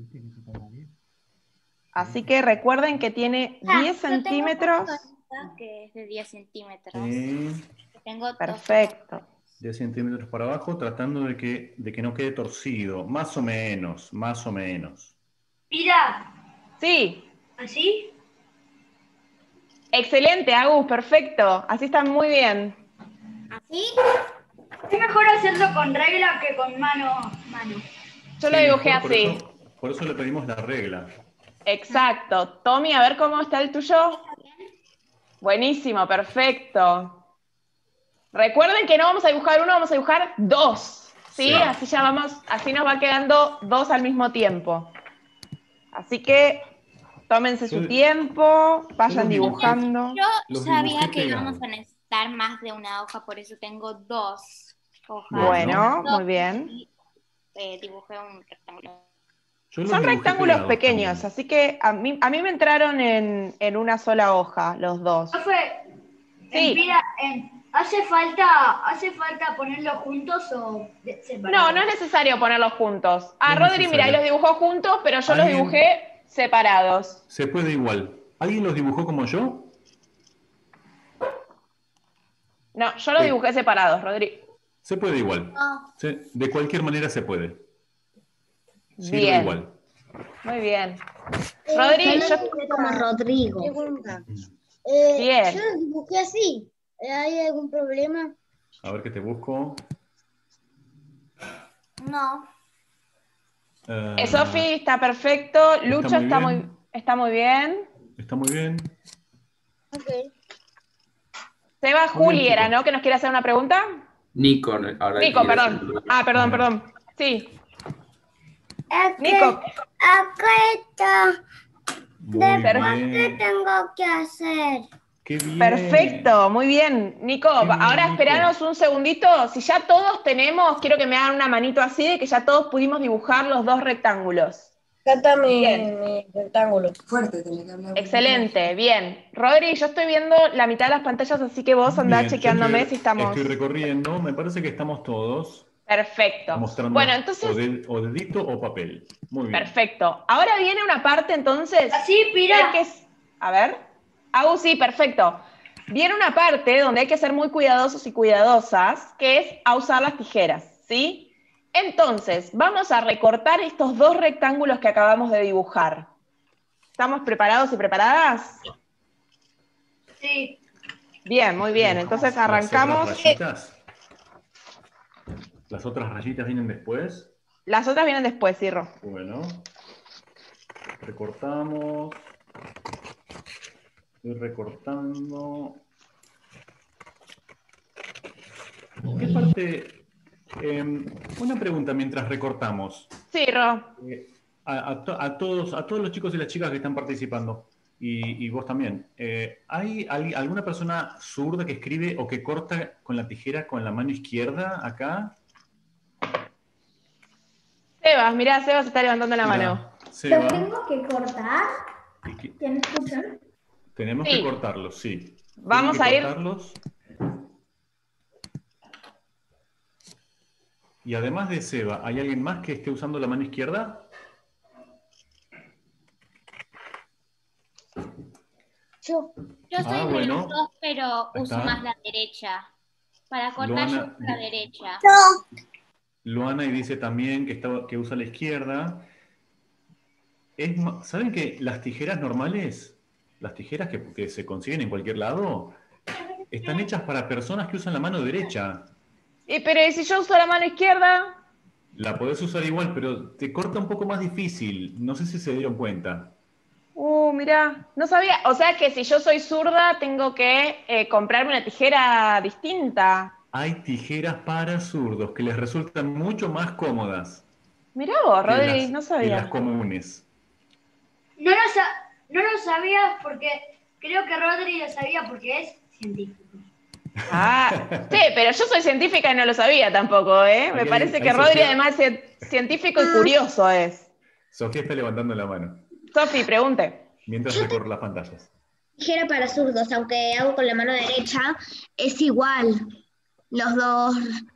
Así que recuerden que tiene Ah, diez yo tengo centímetros. una cosa que es de diez centímetros. Sí, Tengo dos Perfecto. diez centímetros para abajo, tratando de que, de que no quede torcido. Más o menos, más o menos. Mira, Sí, ¿así? excelente, Agus, perfecto. Así están muy bien. ¿Así? Es mejor hacerlo con regla que con mano mano. Yo Sí, lo dibujé mejor, por así. eso, por eso le pedimos la regla. Exacto. Tommy, a ver cómo está el tuyo. Buenísimo, perfecto. Recuerden que no vamos a dibujar uno, vamos a dibujar dos. ¿Sí? Sí. Así ya vamos, así nos va quedando dos al mismo tiempo. Así que tómense su Yo- tiempo, vayan los dibujé. dibujando. Yo Los sabía dibujé que íbamos pegados. a necesitar más de una hoja, por eso tengo dos hojas. Bueno, Dos muy bien. y, eh, dibujé un rectángulo. Yo los Son dibujé rectángulos pegados pequeños, también. así que a mí, a mí me entraron en, en una sola hoja, los dos. Profe, Sí. mira, eh, ¿hace falta, ¿hace falta ponerlos juntos o de- separados? No, no es necesario ponerlos juntos. Ah, No es Rodri, mira, ahí necesario. los dibujó juntos, pero yo los ¿Alguien? dibujé separados. Se puede igual. ¿Alguien los dibujó como yo? No, yo los Sí. dibujé separados, Rodri. Se puede igual. No. Sí, de cualquier manera se puede. Sirve Bien. igual. Muy bien. Rodri, yo... como Rodrigo. Pregunta. Eh, Bien. Yo los dibujé así. ¿Hay algún problema? A ver qué te busco. No. Eh, Eh, Sofi está perfecto. Lucho muy está bien. muy, está muy bien. Está muy bien. Ok. Seba, Muy bien, Juli era, chicos. ¿no? ¿Que nos quiere hacer una pregunta? Nico, ahora Nico, quiere hacer perdón. un- Ah, perdón, perdón. Sí. Es que Nico. acá está. Muy ¿Qué bien. tengo que hacer? Qué bien. Perfecto, muy bien. Nico, Qué bien, ahora Nico. esperanos un segundito. Si ya todos tenemos, quiero que me hagan una manito así de que ya todos pudimos dibujar los dos rectángulos. Acá está mi, Bien. mi rectángulo. Fuerte, tenés que hablar. Excelente, bien. Rodri, yo estoy viendo la mitad de las pantallas, así que vos andá Bien, yo chequeándome estoy, si estamos... estoy recorriendo. Me parece que estamos todos Perfecto. mostrando Bueno, entonces, o, de- o dedito o papel. Muy bien. perfecto. Ahora viene una parte, entonces... Así, que Pira. hay que... A ver. Agus, sí, perfecto. Viene una parte donde hay que ser muy cuidadosos y cuidadosas, que es a usar las tijeras, ¿sí? Entonces, vamos a recortar estos dos rectángulos que acabamos de dibujar. ¿Estamos preparados y preparadas? Sí. Bien, muy bien. Entonces arrancamos. ¿Las otras rayitas? ¿Las otras rayitas vienen después? Las otras vienen después, Cirro. Bueno. Recortamos. Estoy recortando. ¿Qué parte? Eh, una pregunta mientras recortamos. Cirro. Eh, a, a to- a todos, a todos los chicos y las chicas que están participando, y, y vos también, eh, ¿hay al- alguna persona zurda que escribe o que corta con la tijera con la mano izquierda acá? Sebas, mirá, Sebas está levantando la Mirá, mano. Seba, ¿Lo tengo que cortar? y que- ¿Quién escucha? tenemos Sí. que cortarlos, sí. Vamos Tienen que a ir- cortarlos. Y además de Seba, ¿hay alguien más que esté usando la mano izquierda? Yo. Yo soy Ah, de bueno. los dos, pero Ahí uso está. más la derecha. Para cortar yo Luana, uso la di- derecha. Luana y dice también que, está, que usa la izquierda. Es, ma- ¿saben que las tijeras normales, las tijeras que, que se consiguen en cualquier lado, están hechas para personas que usan la mano derecha? Y pero ¿y si yo uso la mano izquierda? La podés usar igual, pero te corta un poco más difícil. No sé si se dieron cuenta. Uh, mirá, no sabía. O sea que si yo soy zurda, tengo que eh, comprarme una tijera distinta. Hay tijeras para zurdos que les resultan mucho más cómodas. Mirá vos, que Rodri, las- no que sabía. las comunes. No lo, sa- no lo sabía porque creo que Rodri lo sabía porque es científico. Ah, sí, pero yo soy científica y no lo sabía tampoco, ¿eh? Me Ahí, parece ahí, que ahí, Rodri Sofía. además es científico y curioso es. Sofía está levantando la mano Sofi, pregunte. mientras recorre las pantallas. Tijera para zurdos, aunque hago con la mano derecha, es igual. Los dos,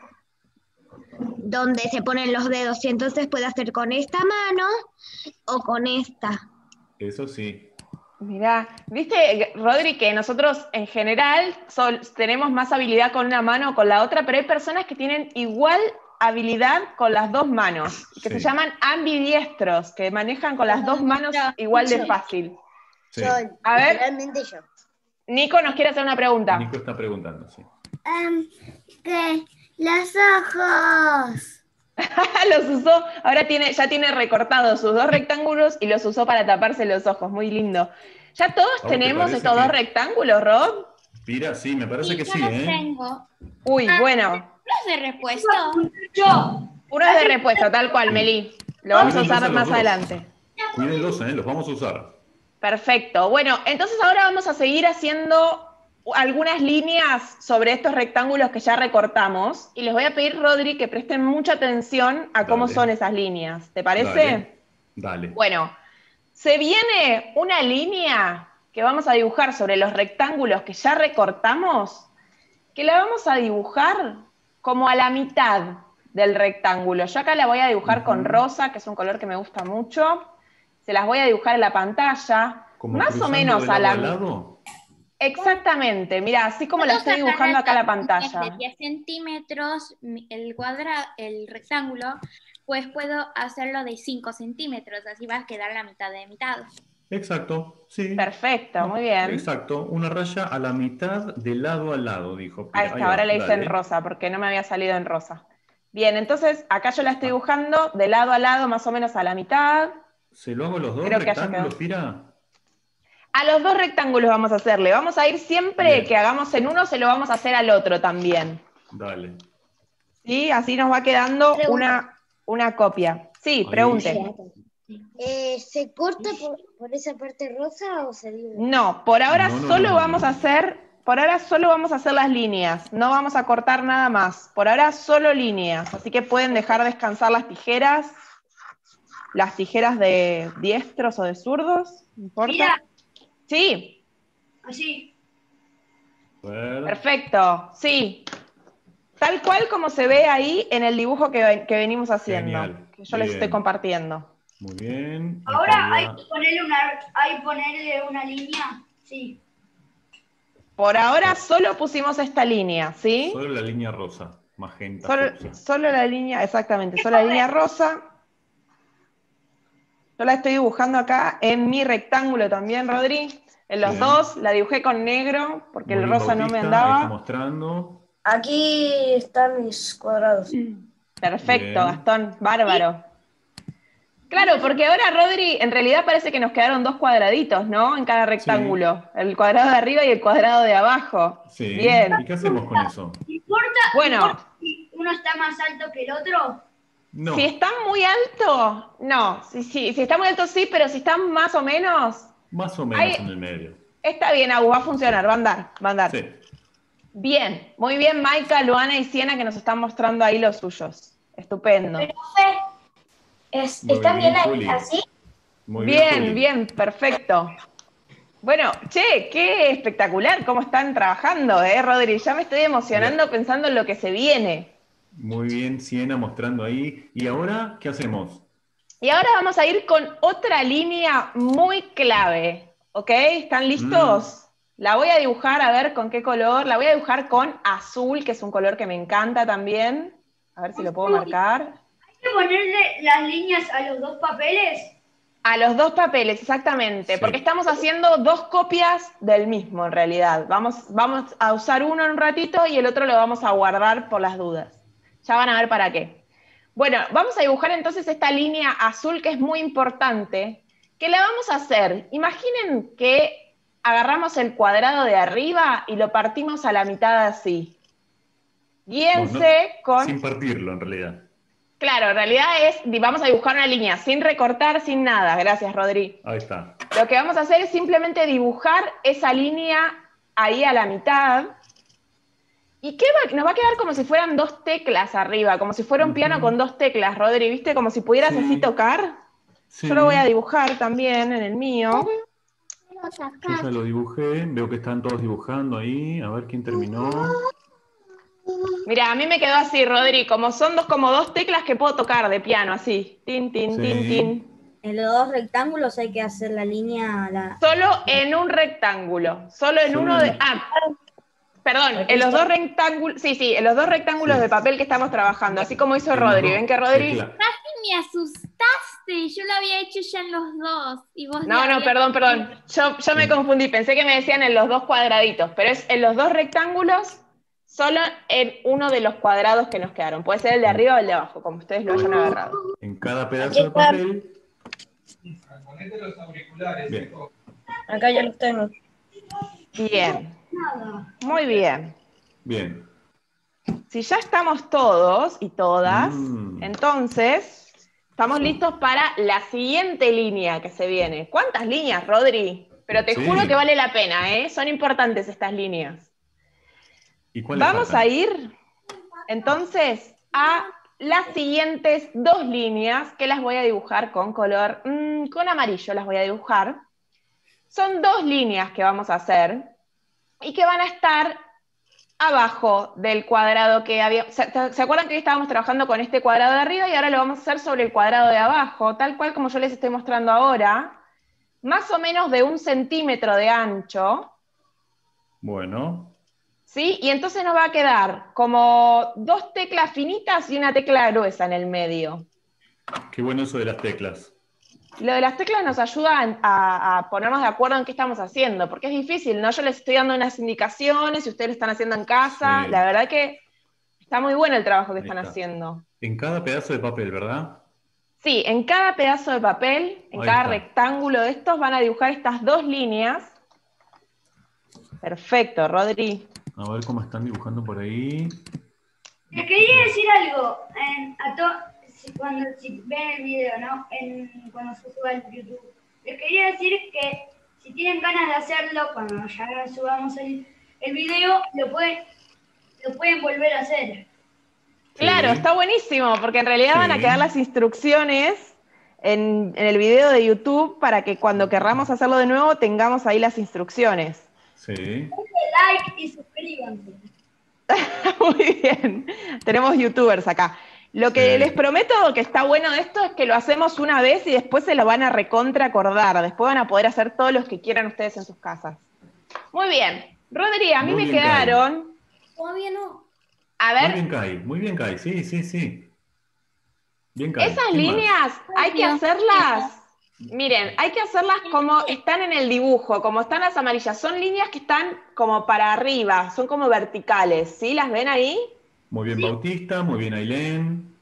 donde se ponen los dedos, y entonces puede hacer con esta mano o con esta. Eso sí. Mirá, viste, Rodri, que nosotros en general sol- tenemos más habilidad con una mano o con la otra, pero hay personas que tienen igual habilidad con las dos manos, que se Sí. llaman ambidiestros, que manejan con las dos manos igual de fácil. Sí. A ver, Literalmente yo. Nico nos quiere hacer una pregunta. Nico está preguntando, sí. Em, que los ojos. Los usó, ahora tiene, ya tiene recortados sus dos rectángulos y los usó para taparse los ojos, muy lindo. ¿Ya todos ¿A vos te tenemos parece estos que- dos rectángulos, Rob? Mira, sí, me parece Sí, que yo sí, los ¿eh? tengo. Uy, bueno, ¿Los de repuesto? Yo. uno es de repuesto, tal cual, Meli. Lo vamos a Cuídenlos usar los más dos. adelante. Cuídenlos, ¿eh? Los vamos a usar. Perfecto. Bueno, entonces ahora vamos a seguir haciendo algunas líneas sobre estos rectángulos que ya recortamos. Y les voy a pedir, Rodri, que presten mucha atención a cómo Dale. son esas líneas. ¿Te parece? Dale. Dale. Bueno, se viene una línea que vamos a dibujar sobre los rectángulos que ya recortamos, que la vamos a dibujar como a la mitad del rectángulo. Yo acá la voy a dibujar con Ujú. rosa, que es un color que me gusta mucho. Se las voy a dibujar en la pantalla, Como más o cruzando menos de a lado la a lado. Exactamente, mira, así como la Puedo estoy sacar dibujando acá en la recortes pantalla. de diez centímetros, mi- el cuadra, el rectángulo, pues puedo hacerlo de cinco centímetros, así va a quedar la mitad de mitad. Exacto, sí. Perfecto, muy bien. Exacto, una raya a la mitad de lado a lado, dijo. Ahí Pira. está, Ahí va, ahora le hice en dale. rosa, porque no me había salido en rosa. Bien, entonces acá yo la estoy dibujando de lado a lado, más o menos a la mitad. ¿Se lo hago a los dos Creo que haya rectángulos, quedado. Pira? A los dos rectángulos vamos a hacerle. Vamos a ir siempre Bien. que hagamos en uno, se lo vamos a hacer al otro también. Dale. ¿Sí? Así nos va quedando Pregunta. una, una copia. Sí, Ahí. pregunte. Eh, ¿Se corta por, por esa parte rosa o se dibuja? No, por ahora No, no, solo no, no, vamos no. a hacer, por ahora solo vamos a hacer las líneas, no vamos a cortar nada más. Por ahora solo líneas, así que pueden dejar descansar las tijeras, las tijeras de diestros o de zurdos, no importa. Mira, Sí, así. A ver. perfecto, sí. Tal cual como se ve ahí en el dibujo que, que venimos haciendo, Genial, que yo les bien. estoy compartiendo. Muy bien. Acá Ahora voy hay a- que ponerle una, hay que ponerle una línea. Sí. Por ahora solo pusimos esta línea, ¿sí? Solo la línea rosa, magenta, Solo, fucsia. solo la línea, exactamente, solo la línea rosa. Yo la estoy dibujando acá en mi rectángulo también, Rodri. En los Bien. dos la dibujé con negro porque Muy el bien, rosa no me Bautista, ahí está andaba. mostrando. Aquí están mis cuadrados. Perfecto, Bien. Gastón, bárbaro. Claro, porque ahora, Rodri, en realidad parece que nos quedaron dos cuadraditos, ¿no? En cada rectángulo. El cuadrado de arriba y el cuadrado de abajo. Sí. Bien. ¿Y qué hacemos con eso? ¿No importa, Bueno. no importa si uno está más alto que el otro? No. Si está muy alto, no. Si, si, si está muy alto, sí, pero si está más o menos, Más o menos Ahí- en el medio. está bien, Agus, va a funcionar, va a andar, va a andar. Sí. Bien, muy bien, Maika, Luana y Siena que nos están mostrando ahí los suyos. Estupendo. Es, Muy ¿Está bien, bien Juli. así? Muy bien, Juli. bien, perfecto. Bueno, che, qué espectacular cómo están trabajando, ¿eh, Rodri? Ya me estoy emocionando pensando en lo que se viene. Muy bien, Siena mostrando ahí. ¿Y ahora qué hacemos? Y ahora vamos a ir con otra línea muy clave, ¿ok? ¿Están listos? La voy a dibujar, a ver con qué color. La voy a dibujar con azul, que es un color que me encanta también. A ver si lo puedo marcar. ¿Hay que ponerle las líneas a los dos papeles? A los dos papeles, exactamente, Sí. porque estamos haciendo dos copias del mismo en realidad. Vamos, vamos a usar uno en un ratito y el otro lo vamos a guardar por las dudas. Ya van a ver para qué. Bueno, vamos a dibujar entonces esta línea azul que es muy importante, que la vamos a hacer. Imaginen que agarramos el cuadrado de arriba y lo partimos a la mitad así. Guíense Bueno, no- con... Sin partirlo, en realidad. Claro, en realidad es, di- vamos a dibujar una línea sin recortar, sin nada. Gracias, Rodri. Ahí está. Lo que vamos a hacer es simplemente dibujar esa línea ahí a la mitad. ¿Y qué va? Nos va a quedar como si fueran dos teclas arriba, como si fuera un piano con dos teclas, Rodri, ¿viste? Como si pudieras Sí. así tocar. Sí. Yo lo voy a dibujar también en el mío. Yo ya lo dibujé, veo que están todos dibujando ahí, a ver quién terminó. Mira, a mí me quedó así, Rodri, como son dos, como dos teclas que puedo tocar de piano, así. Tin, tin, Sí. tin, tin. En los dos rectángulos hay que hacer la línea. La... Solo en un rectángulo. Solo en Solo uno en- de. Ah, perdón, en los dos rectángulos. Sí, sí, en los dos rectángulos Sí. de papel que estamos trabajando, así como hizo En los Rodri. dos ¿Ven que Rodri? teclas. Casi me asustaste, yo lo había hecho ya en los dos. Y vos No, le no, habías- perdón, perdón. Yo, yo me Sí. confundí, pensé que me decían en los dos cuadraditos, pero es en los dos rectángulos, solo en uno de los cuadrados que nos quedaron. Puede ser el de arriba o el de abajo, como ustedes lo hayan agarrado. En cada pedazo de papel. Bien. Acá ya los tengo. Bien. Muy bien. Bien. Si ya estamos todos y todas, Mm. entonces estamos listos para la siguiente línea que se viene. ¿Cuántas líneas, Rodri? Pero te Sí. juro que vale la pena, ¿eh? Son importantes estas líneas. ¿Y cuáles Vamos faltan? a ir, entonces, a las siguientes dos líneas que las voy a dibujar con color, mm, con amarillo las voy a dibujar. Son dos líneas que vamos a hacer y que van a estar abajo del cuadrado que había. ¿Se, se acuerdan que hoy estábamos trabajando con este cuadrado de arriba y ahora lo vamos a hacer sobre el cuadrado de abajo, tal cual como yo les estoy mostrando ahora, más o menos de un centímetro de ancho, Bueno, ¿sí? Y entonces nos va a quedar como dos teclas finitas y una tecla gruesa en el medio. qué bueno eso de las teclas. Lo de las teclas nos ayuda a, a ponernos de acuerdo en qué estamos haciendo, porque es difícil, ¿no? Yo les estoy dando unas indicaciones y ustedes lo están haciendo en casa. Sí. La verdad que está muy bueno el trabajo que Ahí están está. haciendo. En cada pedazo de papel, ¿verdad? Sí, en cada pedazo de papel, en Ahí cada está. rectángulo de estos, van a dibujar estas dos líneas. Perfecto, Rodri. A ver cómo están dibujando por ahí. Les quería decir algo en- a todos, cuando si ven el video, ¿no? En, cuando se suba al YouTube. Les quería decir que si tienen ganas de hacerlo, cuando ya subamos el, el video, lo pueden, lo pueden volver a hacer. Claro, Sí. está buenísimo, porque en realidad Sí. van a quedar las instrucciones en, en el video de YouTube para que cuando querramos hacerlo de nuevo tengamos ahí las instrucciones. Sí. Denle like y suscríbanse. Muy bien, tenemos youtubers acá. Lo que Sí. les prometo que está bueno de esto es que lo hacemos una vez y después se lo van a recontra acordar. Después van a poder hacer todos los que quieran ustedes en sus casas. Muy bien. Rodri, a mí Muy me bien, Kai. quedaron. Todavía no. A Muy ver, bien, Kai. Muy bien, Kai. Sí, sí, sí. Bien, Kai. esas ¿Quién más? líneas hay que hacerlas. Miren, hay que hacerlas como están en el dibujo, como están las amarillas. Son líneas que están como para arriba, son como verticales. ¿Sí? ¿Las ven ahí? Muy bien, Bautista. Muy bien, Ailén.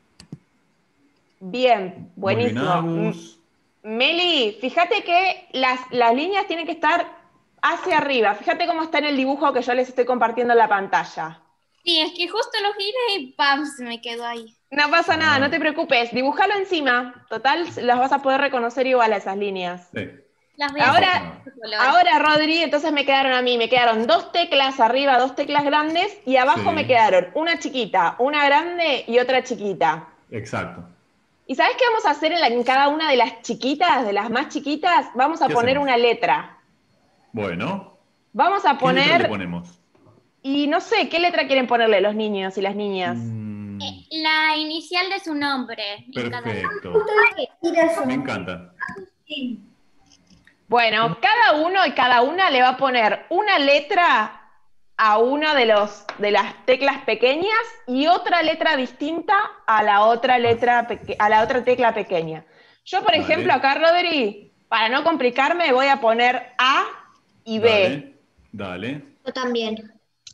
Bien, Muy bien, buenísimo. Agus. Meli, fíjate que las, las líneas tienen que estar hacia arriba. Fíjate cómo está en el dibujo que yo les estoy compartiendo en la pantalla. Sí, es que justo lo giré y ¡pam! Se me quedó ahí. No pasa nada, Ah. no te preocupes. Dibújalo encima. Total, las vas a poder reconocer igual a esas líneas. Sí. Las voy a Ahora- hacer de color. Ahora, Rodri, entonces me quedaron a mí, me quedaron dos teclas arriba, dos teclas grandes, y abajo Sí. me quedaron una chiquita, una grande y otra chiquita. Exacto. ¿Y sabes qué vamos a hacer en, la- en cada una de las chiquitas, de las más chiquitas? Vamos a ¿Qué poner hacemos? una letra. Bueno. Vamos a ¿Qué letra le poner, ponemos? y no sé, ¿qué letra quieren ponerle los niños y las niñas? Mm, La inicial de su nombre. en cada- perfecto. Ir eso. Me encanta. Sí. Bueno, cada uno y cada una le va a poner una letra a una de, los, de las teclas pequeñas y otra letra distinta a la otra letra peque- a la otra tecla pequeña. Yo, por Dale. ejemplo, acá, Rodri, para no complicarme, voy a poner A y B. Dale. Dale. Yo también.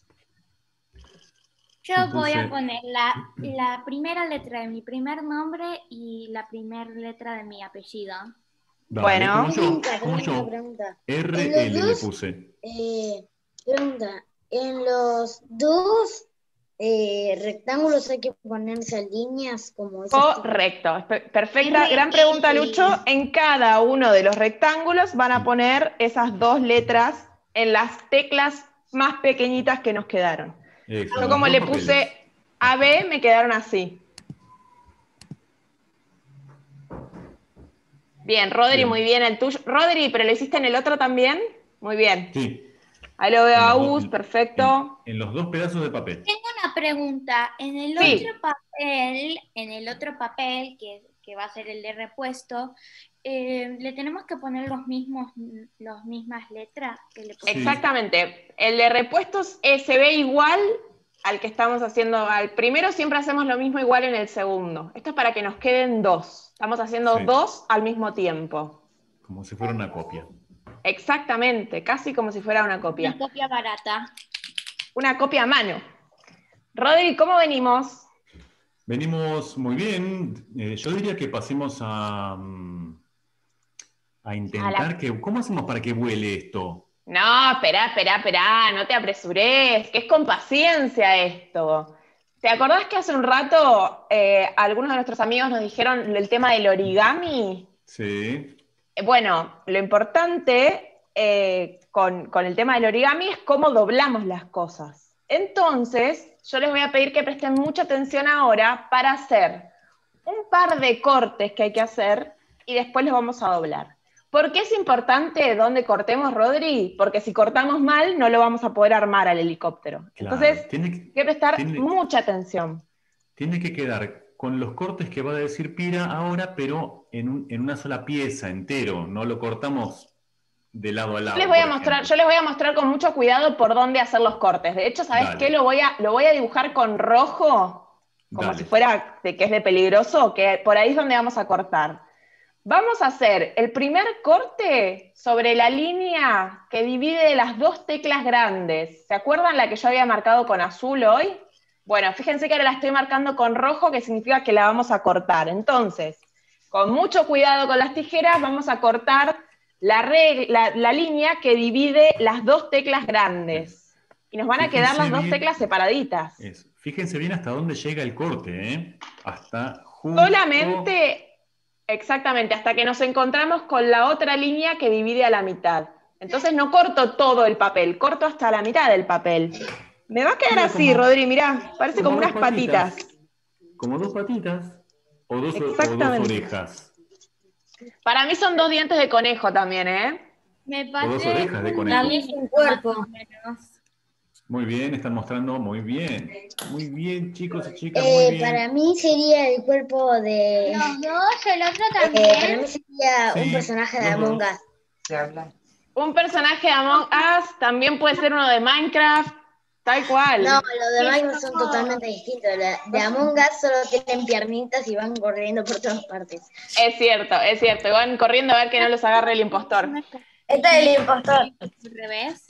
Yo Entonces- voy a poner la, la primera letra de mi primer nombre y la primera letra de mi apellido. Dale. Bueno. Como yo. Pregunta, Como pregunta, yo. pregunta. R En L los le dos- puse. Eh, pregunta, en los dos Eh, rectángulos hay que ponerse en líneas como esas. Correcto, perfecta, gran pregunta, Lucho. En cada uno de los rectángulos van a poner esas dos letras en las teclas más pequeñitas que nos quedaron. Eso, Yo como los le dos puse papeles. A B, me quedaron así. Bien, Rodri, Bien. muy bien el tuyo. Rodri, ¿pero lo hiciste en el otro también? Muy bien. Sí. Ahí lo veo En a los dos- Agus, en- perfecto. En los dos pedazos de papel. Tengo una pregunta. En el Sí. otro papel, en el otro papel, que, que va a ser el de repuesto, eh, ¿le tenemos que poner los mismos, las mismas letras que le pusimos? Exactamente. El de repuestos eh, se ve igual al que estamos haciendo. Al primero siempre hacemos lo mismo igual en el segundo. Esto es para que nos queden dos. Estamos haciendo Sí. dos al mismo tiempo. Como si fuera una copia. Exactamente, casi como si fuera una copia. Una copia barata. Una copia a mano. Rodri, ¿cómo venimos? Venimos muy bien. Eh, yo diría que pasemos a, mm, a intentar A la- que... ¿Cómo hacemos para que vuele esto? No, esperá, esperá, esperá, no te apresures, que es con paciencia esto. ¿Te acordás que hace un rato eh, algunos de nuestros amigos nos dijeron el tema del origami? Sí. Eh, Bueno, lo importante eh, con, con el tema del origami es cómo doblamos las cosas. Entonces, yo les voy a pedir que presten mucha atención ahora para hacer un par de cortes que hay que hacer y después los vamos a doblar. ¿Por qué es importante dónde cortemos, Rodri? Porque si cortamos mal, no lo vamos a poder armar al helicóptero. Claro. Entonces, Tiene que- hay que prestar tiene- mucha atención. Tiene que quedar con los cortes que va a decir Pira ahora, pero en, un- en una sola pieza, entero. No lo cortamos de lado a lado. Yo les voy a por mostrar, ejemplo. yo les voy a mostrar con mucho cuidado por dónde hacer los cortes. De hecho, ¿sabes Dale. qué? Lo voy a, lo voy a dibujar con rojo, como Dale. si fuera de que es de peligroso, que por ahí es donde vamos a cortar. Vamos a hacer el primer corte sobre la línea que divide las dos teclas grandes. ¿Se acuerdan la que yo había marcado con azul hoy? Bueno, fíjense que ahora la estoy marcando con rojo, que significa que la vamos a cortar. Entonces, con mucho cuidado con las tijeras, vamos a cortar la, reg- la, la línea que divide las dos teclas grandes. Y nos van a quedar Fíjense las dos bien. teclas separaditas. Eso. Fíjense bien hasta dónde llega el corte, ¿eh? Hasta justo... Solamente, exactamente, hasta que nos encontramos con la otra línea que divide a la mitad. Entonces no corto todo el papel, corto hasta la mitad del papel. Me va a quedar Mira, así, como- Rodri, mirá, parece como, como unas dos patitas. patitas. Como dos patitas. O dos, o dos Exactamente. orejas. Para mí son dos dientes de conejo también, ¿eh? Me O dos pasé orejas de un conejo. También es un cuerpo. más o menos. Muy bien, están mostrando muy bien. Muy bien, chicos y chicas, muy Eh, bien. para mí sería el cuerpo de... Los dos, el otro eh, para también. mí sería Sí, un personaje de los Among dos. Us. Un personaje de Among Us, también puede ser uno de Minecraft, tal cual. No, los de Minecraft son totalmente distintos. La- De Among Us solo tienen piernitas y van corriendo por todas partes. Es cierto, es cierto. Y van corriendo a ver que no los agarre el impostor. Este es el impostor. Al revés.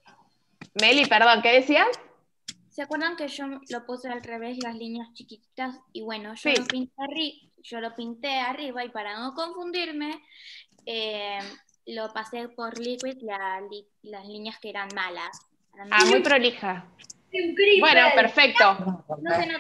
Meli, perdón, ¿qué decías? ¿Se acuerdan que yo lo puse al revés, las líneas chiquititas? Y bueno, yo, Sí. lo, pinté arri- yo lo pinté arriba y para no confundirme, eh, lo pasé por Liquid la li- las líneas que eran malas. Eran Ah, muy prolija. Un creeper. Bueno, perfecto. No se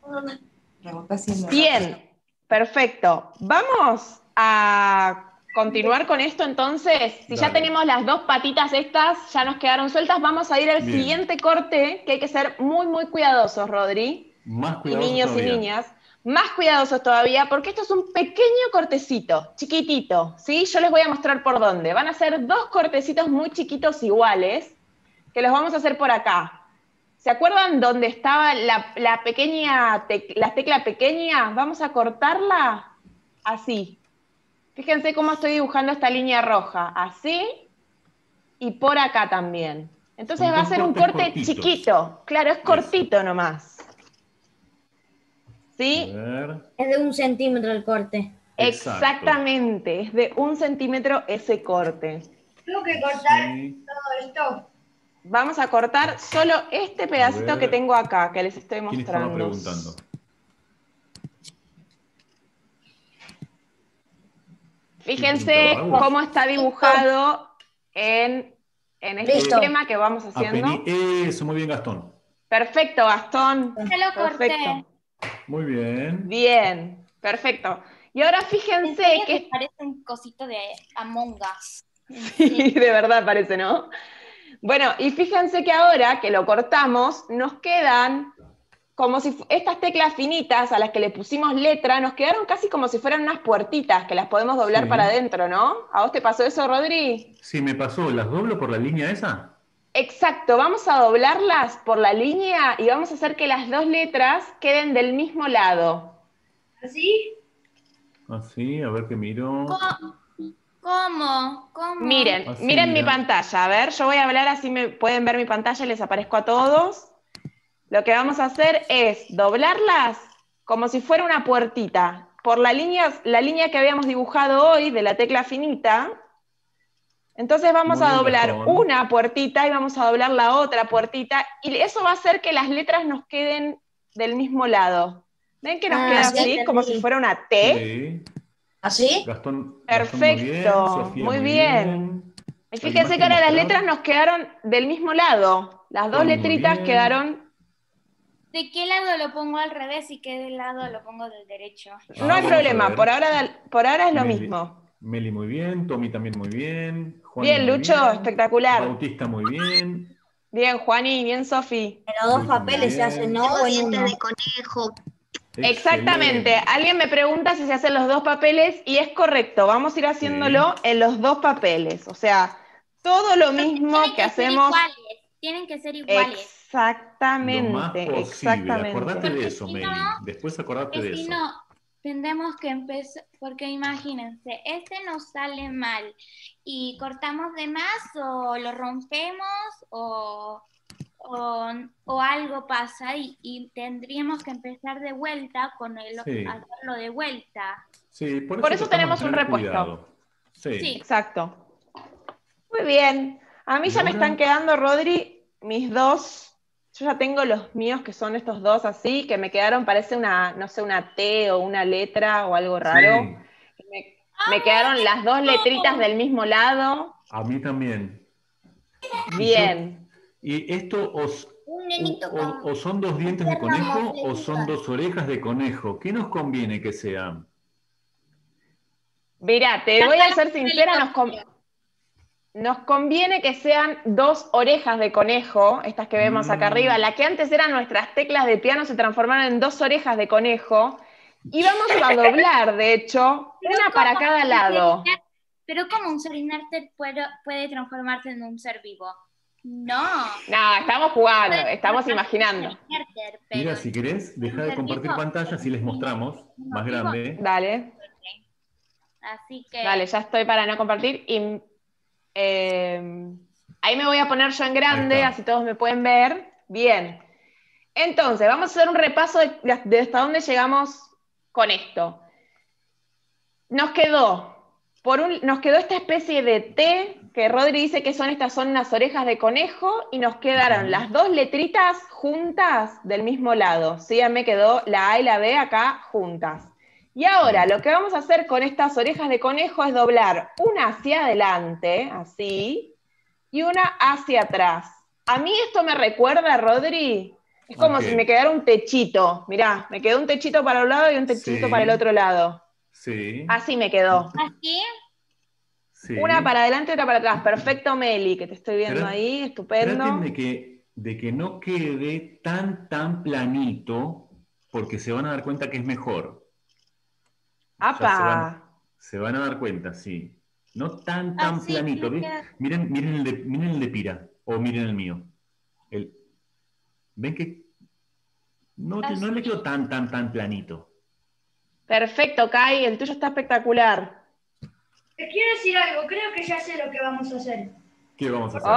notan. Bien, perfecto. Vamos a continuar con esto entonces. Si ya Dale. tenemos las dos patitas estas, ya nos quedaron sueltas, vamos a ir al Bien. siguiente corte, que hay que ser muy, muy cuidadosos, Rodri. Más Y cuidadosos niños todavía. y niñas, más cuidadosos todavía, porque esto es un pequeño cortecito, chiquitito, ¿sí? Yo les voy a mostrar por dónde. Van a ser dos cortecitos muy chiquitos iguales, que los vamos a hacer por acá. ¿Se acuerdan dónde estaba la, la pequeña, tec- la tecla pequeña? Vamos a cortarla así. Fíjense cómo estoy dibujando esta línea roja, así y por acá también. Entonces Son va a dos ser un cortes corte cortitos. chiquito, claro, es cortito nomás. A ¿Sí? ver. Es de un centímetro el corte. Exacto. Exactamente, es de un centímetro ese corte. Tengo que cortar Sí. todo esto. Vamos a cortar solo este pedacito ver. que tengo acá, que les estoy ¿Quién estaba mostrando. preguntando? Fíjense ¿Quién preguntaba? cómo está dibujado en, en este Listo. esquema que vamos haciendo. Apeni- Eso, muy bien, Gastón. Perfecto, Gastón. Ya lo corté. Perfecto. Muy bien. Bien, perfecto. Y ahora ¿En fíjense serio que... que parece un cosito de Among Us? Sí, de verdad parece, ¿no? Bueno, y fíjense que ahora que lo cortamos, nos quedan como si fu- estas teclas finitas a las que le pusimos letra, nos quedaron casi como si fueran unas puertitas que las podemos doblar Sí. para adentro, ¿no? ¿A vos te pasó eso, Rodri? Sí, me pasó. ¿Las doblo por la línea esa? Exacto, vamos a doblarlas por la línea y vamos a hacer que las dos letras queden del mismo lado. ¿Así? Así, a ver qué miro. ¿Cómo? ¿Cómo? ¿Cómo? Miren, Así, miren mi mira. pantalla, a ver, yo voy a hablar así me pueden ver mi pantalla y les aparezco a todos. Lo que vamos a hacer es doblarlas como si fuera una puertita, por la línea, la línea que habíamos dibujado hoy de la tecla finita. Entonces vamos Muy a bien, doblar Gastón. una puertita y vamos a doblar la otra puertita, y eso va a hacer que las letras nos queden del mismo lado. ¿Ven que nos Ah, queda sí, así, como si entendí. fuera una T? Sí. ¿Así? Gastón, Gastón muy bien. Perfecto, Sofía muy muy bien. bien. Y ¿Alguien más fíjense que quiere ahora las mostrar? letras nos quedaron del mismo lado. Las dos Tony, muy letritas bien. quedaron... ¿De qué lado lo pongo al revés y qué del lado lo pongo del derecho? No Ah, hay vamos a problema, ver. por ahora, por ahora es lo Meli, mismo. Meli muy bien, Tommy también muy bien, Juan Bien, muy Lucho, bien, espectacular. Bautista muy bien, Bien, Juani, bien, Sofi. Pero dos Lucho muy papeles se hacen, bien. ¿no? Tengo ¿O en dientes uno? de conejo. Exactamente. Excelente. Alguien me pregunta si se hacen los dos papeles y es correcto. Vamos a ir haciéndolo en los dos papeles. O sea, todo lo mismo Tienen que que ser hacemos. iguales. Tienen que ser iguales. Lo más Exactamente, posible. Acordate exactamente. de Porque eso, si Meli. no, Después acordate que de si eso. no, tendremos que empezar, porque imagínense, este nos sale mal y cortamos de más o lo rompemos o, o, o algo pasa y, y tendríamos que empezar de vuelta con el Sí, hacerlo de vuelta. sí, por eso Por eso tratamos tenemos de un tener repuesto. cuidado. Sí. Sí. Exacto. Muy bien. A mí ¿Y ya me están ahora? quedando, Rodri, mis dos. Yo ya tengo los míos, que son estos dos así, que me quedaron, parece una, no sé, una T o una letra o algo raro. Sí, Me, me quedaron las dos letritas del mismo lado. a mí también. Y yo, Bien. ¿y esto os, Un o, nenito o- con o son dos dientes de piernas conejo o son mofletudas. dos orejas de conejo? ¿Qué nos conviene que sean? Mirá, te voy a ser sincera, nos, con- nos conviene que sean dos orejas de conejo, estas que vemos acá arriba. Mm, La que antes eran nuestras teclas de piano se transformaron en dos orejas de conejo. Y vamos a doblar, de hecho, Pero una para ¿cómo cada un lado. ser- Pero ¿cómo un ser inerte puede, puede transformarse en un ser vivo? No. No, estamos jugando, Puede estamos transformarse en un imaginando. ser inerte, pero Mira, si querés, deja un de ser compartir vivo, pantalla, así les mostramos, uno más vivo. grande. Dale, Así que dale, ya estoy para no compartir. Y, eh, ahí me voy a poner yo en Ahí grande, está. así todos me pueden ver. Bien. Entonces, vamos a hacer un repaso de, de hasta dónde llegamos con esto. Nos quedó, por un, nos quedó esta especie de T, que Rodri dice que son estas son unas orejas de conejo, y nos quedaron Ujú. las dos letritas juntas del mismo lado. ¿Sí? Ya me quedó la A y la B acá juntas. Y ahora, Sí. lo que vamos a hacer con estas orejas de conejo es doblar una hacia adelante, así, y una hacia atrás. A mí esto me recuerda, Rodri, es como Ok. si me quedara un techito. Mirá, me quedó un techito para un lado y un techito Sí. para el otro lado. Sí, Así me quedó. así, sí. Una para adelante y otra para atrás. Perfecto, Meli, que te estoy viendo Tra- ahí, Traten estupendo. de que, de que no quede tan, tan planito, porque se van a dar cuenta que es mejor. Ya se van, ¡Apa! se van a dar cuenta, sí. No tan, tan así planito. me ¿Ves? queda- Miren, miren, el de, miren el de Pira, o miren el mío. El, ¿ven que no, te- no le quedó tan, tan, tan planito? Perfecto, Kai, el tuyo está espectacular. Te quiero decir algo, creo que ya sé lo que vamos a hacer. ¿Qué vamos a hacer?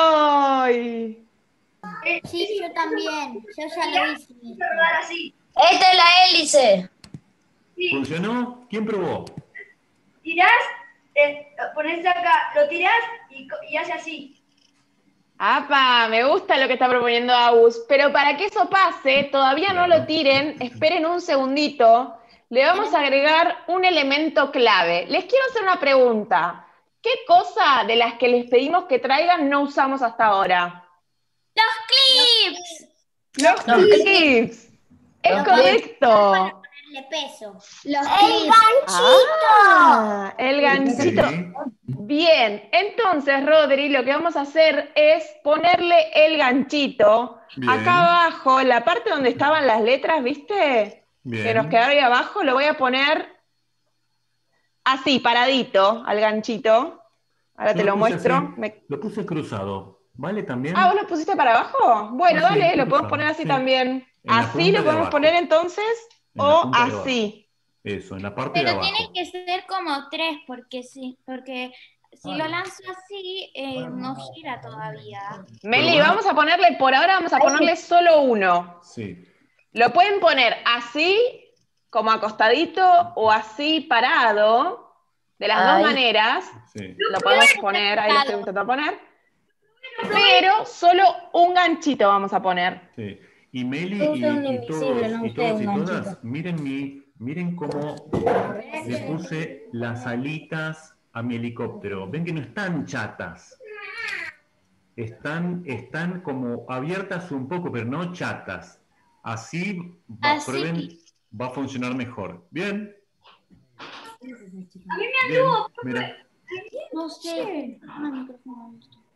¡Ay! Eh, Sí, es yo también. Yo ya lo hice. rodar así. Esta es la hélice. Sí, ¿Funcionó? ¿Quién probó? tirás, eh, ponés acá, lo tirás y, co- y hace así. ¡Apa! Me gusta lo que está proponiendo Agus. Pero para que eso pase, todavía no Claro. lo tiren, esperen un segundito. Le vamos a agregar un elemento clave. Les quiero hacer una pregunta. ¿Qué cosa de las que les pedimos que traigan no usamos hasta ahora? ¡Los clips! Los clips. Es correcto. Ponerle peso. Los ¡El clips. ganchito! Ah, el ganchito. Sí. Bien, entonces, Rodri, lo que vamos a hacer es ponerle el ganchito Bien. acá abajo, en la parte donde estaban las letras, ¿viste? Bien. Que nos quedaron ahí abajo, lo voy a poner así, paradito, al ganchito. Ahora Yo te lo puse muestro. así, Me- Lo puse cruzado. ¿Vale también? Ah, ¿vos lo pusiste para abajo? Bueno, Ah, sí, dale, lo cruzado, podemos poner así sí. también. En la Así punta lo de podemos abajo. poner entonces, En la o punta de abajo. así. Eso, en la parte de Pero abajo. tiene que ser como tres, porque sí, porque si lo lanzo así, eh, no gira todavía. Meli, bueno. vamos a ponerle, por ahora vamos a ponerle solo uno. Sí. Lo pueden poner así, como acostadito, o así parado, de las Ahí. dos maneras. Sí. Lo podemos poner, ahí lo estoy intentando poner. Pero solo un ganchito vamos a poner. Sí. Y Meli Yo y, usé un y invisible, todos, no y usé todos y un todas, ganchito. miren mi, miren cómo le puse las alitas a mi helicóptero. Ven que no están chatas. Están, están como abiertas un poco, pero no chatas. Así, va, Así. prueben, va a funcionar mejor. ¿Bien? A mí me Bien, anduvo, mira. No sé. No, el micrófono no está.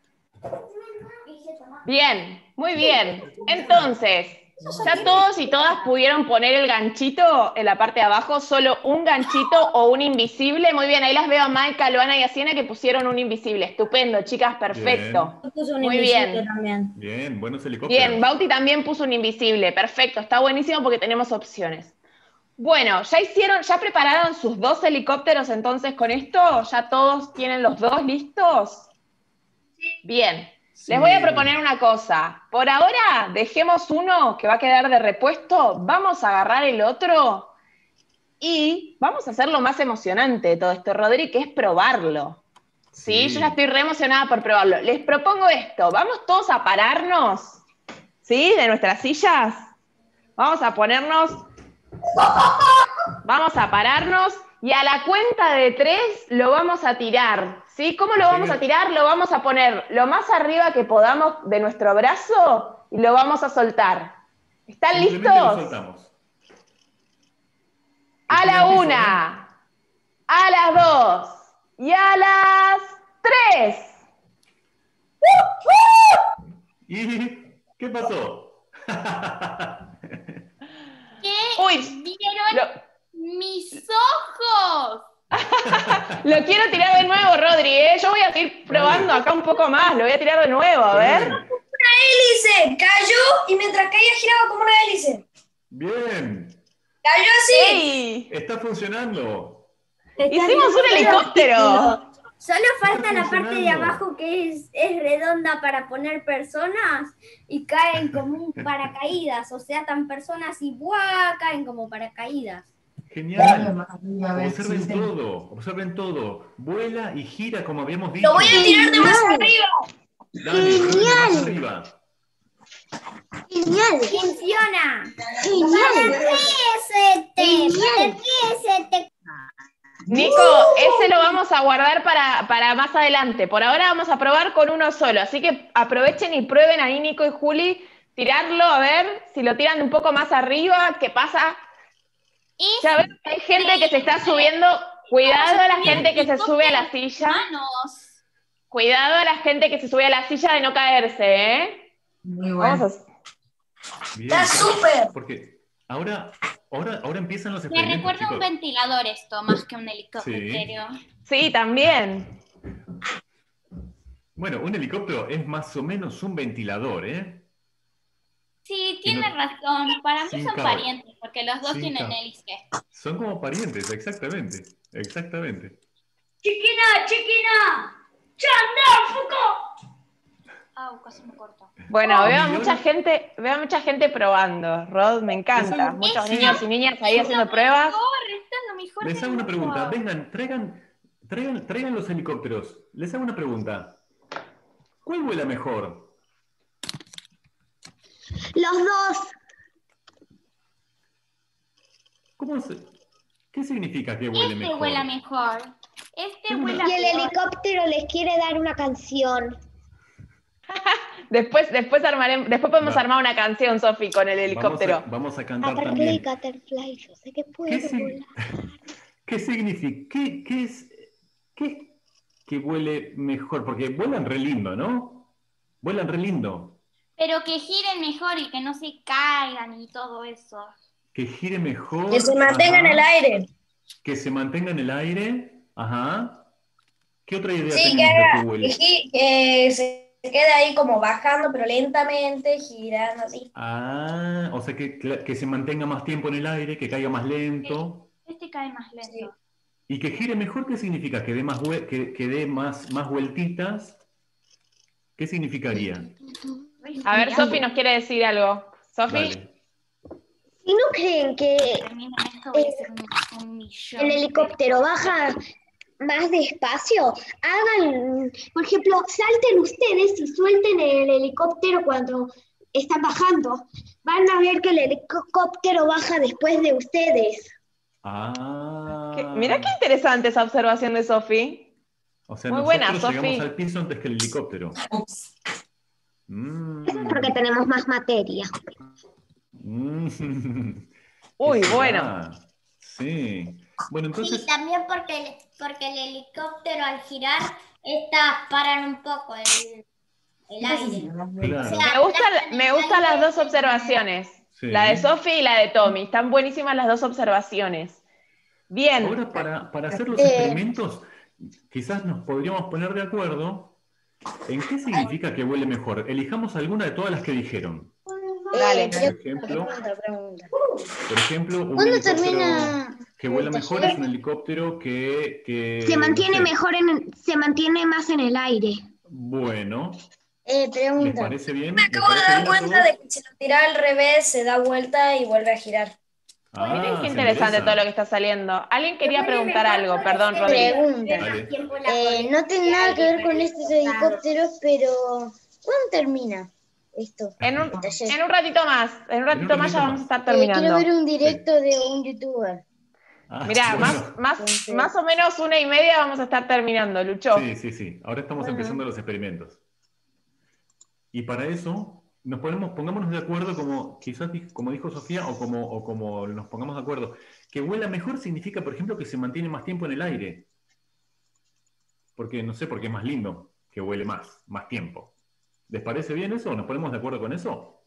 Bien, muy bien. Entonces, ya todos y todas pudieron poner el ganchito en la parte de abajo, solo un ganchito o un invisible. Muy bien, ahí las veo a Maika, Luana y a Siena que pusieron un invisible. Estupendo, chicas, perfecto. Yo puse un Muy invisible bien. también. Bien, buenos helicópteros. Bien, Bauti también puso un invisible, perfecto, está buenísimo porque tenemos opciones. Bueno, ¿ya hicieron, ya prepararon sus dos helicópteros entonces con esto? ¿Ya todos tienen los dos listos? Bien, Sí. les voy a proponer una cosa. Por ahora, dejemos uno que va a quedar de repuesto, vamos a agarrar el otro y vamos a hacerlo más emocionante de todo esto, Rodri, que es probarlo. ¿Sí? Sí. Yo ya estoy re emocionada por probarlo. Les propongo esto, vamos todos a pararnos, ¿sí? De nuestras sillas. Vamos a ponernos, vamos a pararnos y a la cuenta de tres lo vamos a tirar, ¿sí? ¿Cómo lo vamos a tirar? Lo vamos a poner lo más arriba que podamos de nuestro brazo y lo vamos a soltar. ¿Están Simplemente lo listos? soltamos. A la una, a las dos y a las tres. ¿Y qué pasó? ¿Qué Uy, vieron lo, mis ojos? lo quiero tirar de nuevo, Rodri, ¿eh? Yo voy a ir probando acá un poco más, lo voy a tirar de nuevo, a ver. Una hélice, cayó y mientras caía giraba como una hélice. Bien, Cayó así. ¡Ey! está funcionando. ¡Hicimos un helicóptero! Solo falta la Está parte de funcionando. abajo que es, es redonda para poner personas y caen como un paracaídas. O sea, tan personas y ¡buah! Caen como paracaídas. Genial. Observen todo, observen todo. Vuela y gira como habíamos dicho. Lo voy a tirar de más arriba. Dale, prueben de más arriba. Genial. ¡Funciona! Genial. Repiésete. Nico, ese lo vamos a guardar para, para más adelante. Por ahora vamos a probar con uno solo. Así que aprovechen y prueben ahí, Nico y Juli, tirarlo, a ver si lo tiran un poco más arriba, qué pasa. Ya ven que hay gente que se está subiendo. Cuidado a la gente que se sube a la silla. Manos. Cuidado a la gente que se sube a la silla de no caerse, ¿eh? Muy Vamos a... Bien, Está súper. Porque ahora, ahora, ahora empiezan los Me experimentos, recuerda a un chicos. ventilador esto, más que un helicóptero. Sí, también. Bueno, un helicóptero es más o menos un ventilador, ¿eh? Sí, Y no- tiene razón. Para mí Sin son cabo. parientes, porque los dos Sin tienen cabo. hélice. Son como parientes, exactamente. Exactamente. Chiquina, chiquina. Chandar, Fuco. Au, casi me corto. Bueno, Oh, veo a millones. mucha gente, veo a mucha gente probando, Rod, me encanta. Eso- Muchos eso- niños y niñas ahí Es haciendo lo pruebas. mejor, esto es lo mejor Les del hago una mundo. pregunta. Vengan, traigan, traigan, traigan los helicópteros. Les hago una pregunta. ¿Cuál vuela mejor? Los dos. ¿Cómo se, ¿Qué significa que vuele Este mejor? vuela mejor. Este Tengo una- vuela Y el peor. helicóptero les quiere dar una canción. Después, después, armaremos, después podemos Va. armar una canción, Sofi, con el helicóptero. Vamos a, vamos a cantar Aparte también. de Caterfly, yo sé que puedo ¿Qué, si- volar. ¿Qué significa? ¿Qué, qué es qué es que vuele mejor? Porque vuelan re lindo, ¿no? Vuelan re lindo. Pero que giren mejor y que no se caigan y todo eso. Que gire mejor. Que se mantenga en ajá. el aire. Que se mantenga en el aire. Ajá. ¿Qué otra idea Sí, que, tenemos de haga- que que, vuele? gi- que se quede ahí como bajando, pero lentamente, girando así. Ah, o sea que, cla- que se mantenga más tiempo en el aire, que caiga más lento. Este cae más lento. Y que gire mejor, ¿qué significa? Que dé más, vue- que, que dé más, más vueltitas. ¿Qué significaría? A ver, Sofi nos quiere decir algo. Sofi, Dale. ¿Y no creen que Termina esto, voy a hacer un, un millón. el helicóptero baja más despacio? Hagan, por ejemplo, salten ustedes y suelten el helicóptero cuando están bajando. Van a ver que el helicóptero baja después de ustedes. Ah. que- mirá qué interesante esa observación de Sofi. O sea, Muy nosotros buena, llegamos Sofi. al piso antes que el helicóptero. Mm. Eso es porque tenemos más materia. Mm. Uy, ¿Qué bueno. será? Sí. Bueno, Sí, entonces, también porque el, porque el helicóptero al girar está paran un poco el, el aire. claro. Me gustan me gustan las dos observaciones. Sí. La de Sofi y la de Tommy. Están buenísimas las dos observaciones. Bien. Ahora, para, para hacer los Eh. experimentos, quizás nos podríamos poner de acuerdo en qué significa que huele mejor. Elijamos alguna de todas las que dijeron. Dale. Por ejemplo, por ejemplo un ¿Cuándo helicóptero termina que huele mejor es un helicóptero que... que, Se mantiene no sé, mejor en, se mantiene más en el aire. Bueno, Eh, ¿les pregunta. parece bien? Me ¿Les acabo de parece dar bien a cuenta todos? de que si lo tira al revés, se da vuelta y vuelve a girar. Ah, Mirá qué se interesante endereza. todo lo que está saliendo. Alguien quería preguntar algo, perdón, Rodrigo. Pregunta. Dale. Eh, no tiene nada que ver con estos helicópteros, pero ¿cuándo termina esto? En un, Taller. en un ratito más, en un ratito más ya ratito vamos a más. estar Eh, quiero terminando. ver un directo de un youtuber. Ah, Mirá, bueno. más, más, más o menos una y media vamos a estar terminando, Lucho. Sí, sí, sí. Ahora estamos Bueno. empezando los experimentos. Y para eso, nos ponemos, pongámonos de acuerdo, como quizás di- como dijo Sofía, o como, o como nos pongamos de acuerdo. Que huela mejor significa, por ejemplo, que se mantiene más tiempo en el aire. Porque, no sé, porque es más lindo que huele más, más tiempo. ¿Les parece bien eso? ¿Nos ponemos de acuerdo con eso?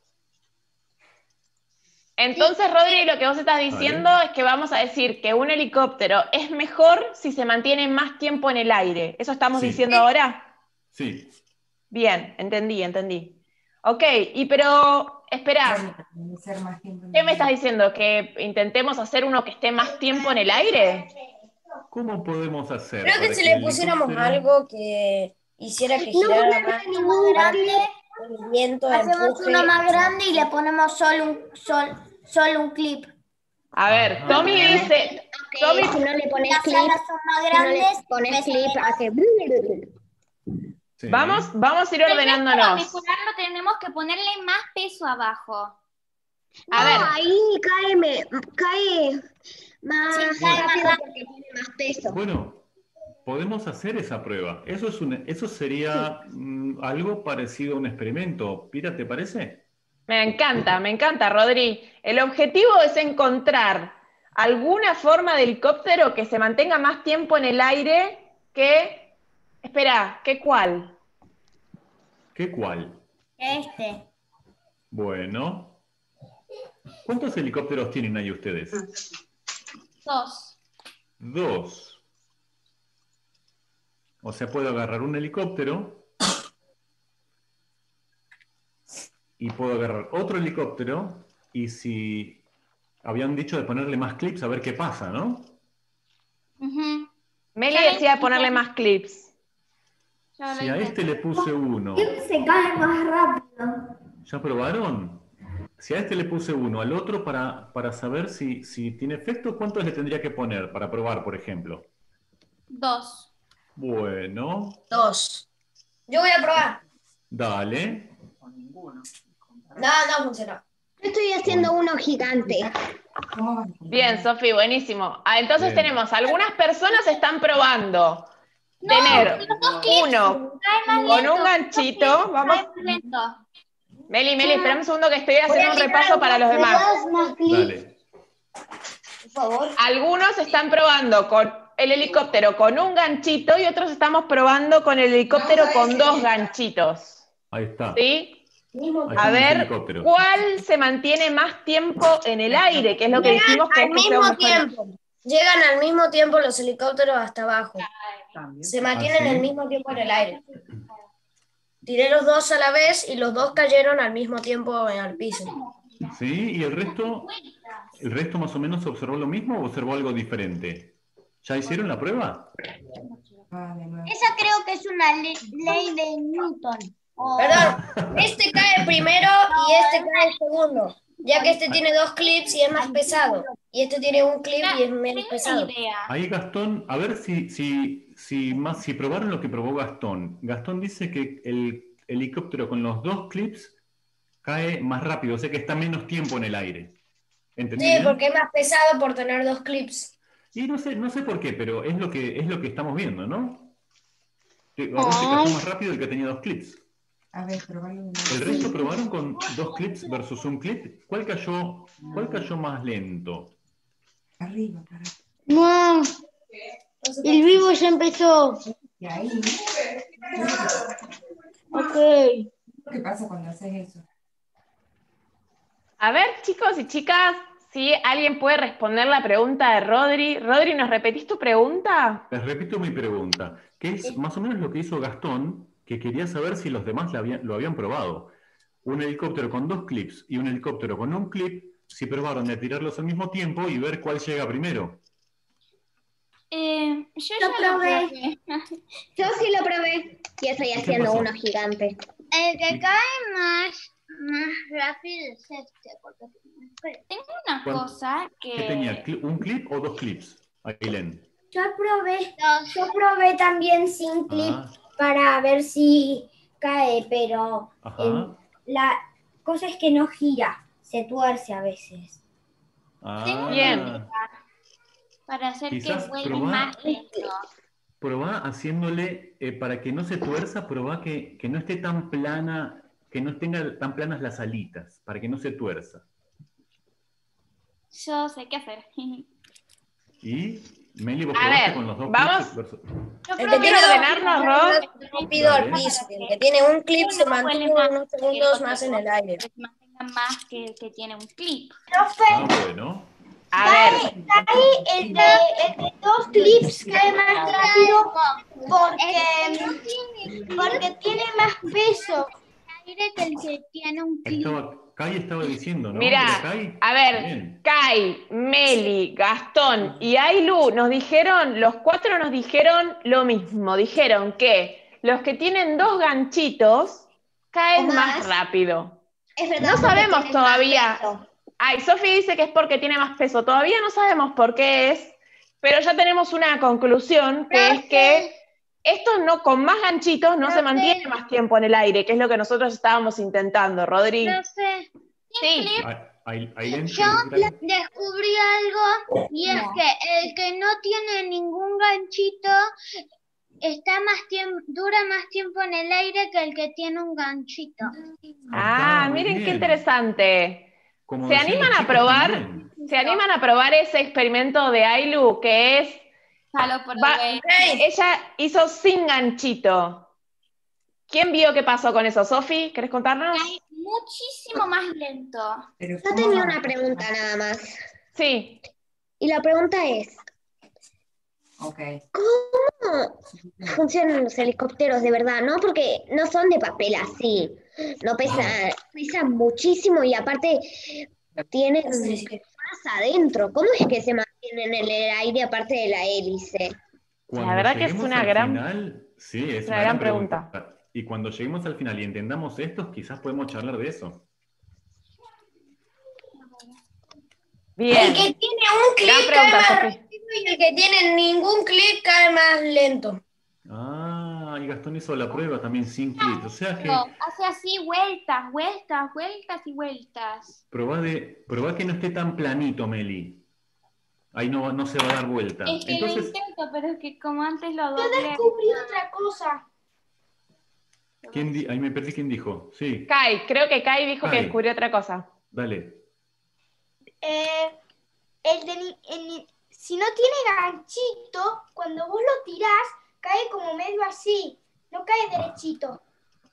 Entonces, Rodri, lo que vos estás diciendo es que vamos a decir que un helicóptero es mejor si se mantiene más tiempo en el aire. ¿Eso estamos Sí. diciendo ahora? Sí. Bien, entendí, entendí. Ok, y pero, espera, ¿qué me estás diciendo? ¿Que intentemos hacer uno que esté más tiempo en el aire? ¿Cómo podemos hacer? Creo que para si el le pusiéramos helicóptero- algo que hiciera que No girara voy a más, ver ningún grande. el viento Hacemos empuje. uno más grande y le ponemos solo un, sol- solo un clip. A ver, Ajá. Tommy dice, Tommy, Si no le pones Las clip, alas son más si no le grandes. pones pesa clip, menos. hace... Sí. vamos, vamos a ir Para ordenándonos. mejorarlo tenemos que ponerle más peso abajo. A No, ver, ahí cae, me, cae más Sí, cae más rápido rápido. porque tiene más peso. Bueno, podemos hacer esa prueba. Eso, es un- eso sería mm, algo parecido a un experimento. Pira, ¿te parece? me encanta, me encanta, Rodri. El objetivo es encontrar alguna forma de helicóptero que se mantenga más tiempo en el aire que... Espera, ¿qué cuál? ¿Qué cuál? Este. Bueno. ¿Cuántos helicópteros tienen ahí ustedes? Dos. Dos. O sea, puedo agarrar un helicóptero y puedo agarrar otro helicóptero y si habían dicho de ponerle más clips a ver qué pasa, ¿no? Ujú. Meli Ya decía ven- ponerle más clips. Yo lo Si a intenté. este le puse uno, Se cae más rápido. ¿ya probaron? Si a este le puse uno, al otro para, para saber si, si tiene efecto, ¿cuántos le tendría que poner para probar, por ejemplo? Dos. Bueno, Dos. Yo voy a probar. dale. No, no funcionó. Yo estoy haciendo uno gigante. Bien, Sofi, buenísimo. Ah, entonces Bien. tenemos, algunas personas están probando tener los dos clips uno cae más con lento, un ganchito. Vamos. cae más lento. Meli, Meli, espera un segundo que estoy haciendo un repaso para los demás. Dale. Por favor. Algunos están probando con el helicóptero con un ganchito y otros estamos probando con el helicóptero con dos ganchitos. Ahí está. ¿Sí? Ahí A están los ver, helicópteros. ¿cuál se mantiene más tiempo en el aire? Que es lo que dijimos que Al es que sea mismo un mejor- tiempo. Llegan al mismo tiempo los helicópteros hasta abajo. Se mantienen ¿Ah, sí? al mismo tiempo en el aire. Tiré los dos a la vez y los dos cayeron al mismo tiempo al piso. ¿Sí? ¿Y el resto? ¿El resto más o menos observó lo mismo o observó algo diferente? ¿Ya hicieron la prueba? Esa creo que es una le- ley de Newton. O- Perdón, este cae primero y este cae segundo. Ya que este tiene dos clips y es más pesado. Y este tiene un clip y es menos pesado. Ahí Gastón, a ver si, si, si, más, si probaron lo que probó Gastón. Gastón dice que el helicóptero con los dos clips cae más rápido, o sea que está menos tiempo en el aire. ¿Entendí Sí, bien? porque es más pesado por tener dos clips. Y no sé, no sé por qué, pero es lo que, es lo que estamos viendo, ¿no? Que a vos te cayó más rápido el que tenía dos clips. A ver, probalo. ¿El resto probaron con dos clips versus un clip? ¿Cuál cayó, cuál cayó más lento? Arriba, para. No, el vivo ya empezó. Y ahí. Ok. ¿Qué pasa cuando haces eso? A ver, chicos y chicas, si alguien puede responder la pregunta de Rodri. Rodri, ¿nos repetís tu pregunta? Les repito mi pregunta, que es más o menos lo que hizo Gastón, que quería saber si los demás lo habían, lo habían probado. Un helicóptero con dos clips y un helicóptero con un clip, si probaron de tirarlos al mismo tiempo y ver cuál llega primero. Eh, yo, Yo ya lo probé. probé. Yo sí lo probé y estoy qué haciendo pasó? uno gigante. El que cae más, más rápido es este. Porque... Tengo una ¿Cuál- cosa que... ¿Qué tenía? ¿Cli- ¿Un clip o dos clips? Ailén. Yo probé, yo probé también sin clip Ah, para ver si cae, pero ajá. el- la cosa es que no gira, se tuerce a veces. Ah, Bien. Para hacer Quizás que vuele probá- más lento. Probá haciéndole, eh, para que no se tuerza, probá que, que no esté tan plana, que no tenga tan planas las alitas, para que no se tuerza. Yo sé qué hacer. Y, Meli, vos A probaste ver, con los dos vamos. clips versus- Yo El que probé tiene quiero dos ordenarnos, clips Rod. está rápido al Dale. piso. Y el que tiene un clip se Uno mantiene huele más unos que el segundos otro, más en el aire. que se mantenga más que el que tiene un clip. Ah, bueno. A ver, Cae el de, el de dos clips cae más rápido porque, porque tiene más peso. Aire que el que tiene un clip. Estaba, Kai estaba diciendo, ¿no? Mirá, Pero Kai, a ver, bien. Kai, Meli, Gastón y Ailu nos dijeron, los cuatro nos dijeron lo mismo. Dijeron que los que tienen dos ganchitos caen O más más. rápido. Es verdad, No porque sabemos tienen todavía. más peso. Ay, Sofi dice que es porque tiene más peso. Todavía no sabemos por qué es, pero ya tenemos una conclusión, que es que estos no, con más ganchitos no se Profe. mantienen más tiempo en el aire, que es lo que nosotros estábamos intentando, Rodri. Profe, Sí. Ai- Ai- Ailén, yo ¿quieres decir algo? descubrí algo y es que el que no tiene ningún ganchito está más tiempo, dura más tiempo en el aire que el que tiene un ganchito. Ah, está, muy miren qué bien. interesante. Como ¿Se decían los animan a chicos probar? también. ¿Se animan a probar ese experimento de Ailu que es, Ya lo va- probé. ella hizo sin ganchito? ¿Quién vio qué pasó con eso? Sofi, ¿querés contarnos? Cae muchísimo más lento. Pero Yo ¿cómo tenía vamos? una pregunta nada más. Sí. Y la pregunta es, Ok. ¿cómo funcionan los helicópteros de verdad? ¿No? Porque no son de papel así. No pesan, pesan muchísimo y aparte tienen más adentro. ¿Cómo es que se mantienen en el aire aparte de la hélice? Cuando verdad que es lleguemos una al gran- final, sí, es una una gran gran pregunta. pregunta. Y cuando lleguemos al final y entendamos esto, quizás podemos charlar de eso. Bien. El que tiene un clip Gran cae pregunta, más Sofi. rápido y el que tiene ningún clip cae más lento. Ah, y Gastón hizo la prueba también sin clip. O sea que Pero hace así vueltas, vueltas, vueltas y vueltas. probá, de, probá que no esté tan planito, Meli. Ahí no, no se va a dar vuelta. Es que Entonces, lo intento, pero es que como antes lo Yo doblé. descubrí otra cosa. ¿quién di- ahí me perdí quién dijo. Sí, Kai, creo que Kai dijo que Kai. descubrió otra cosa. dale. Eh, el del- el- si no tiene ganchito, cuando vos lo tirás, cae como medio así. No cae derechito.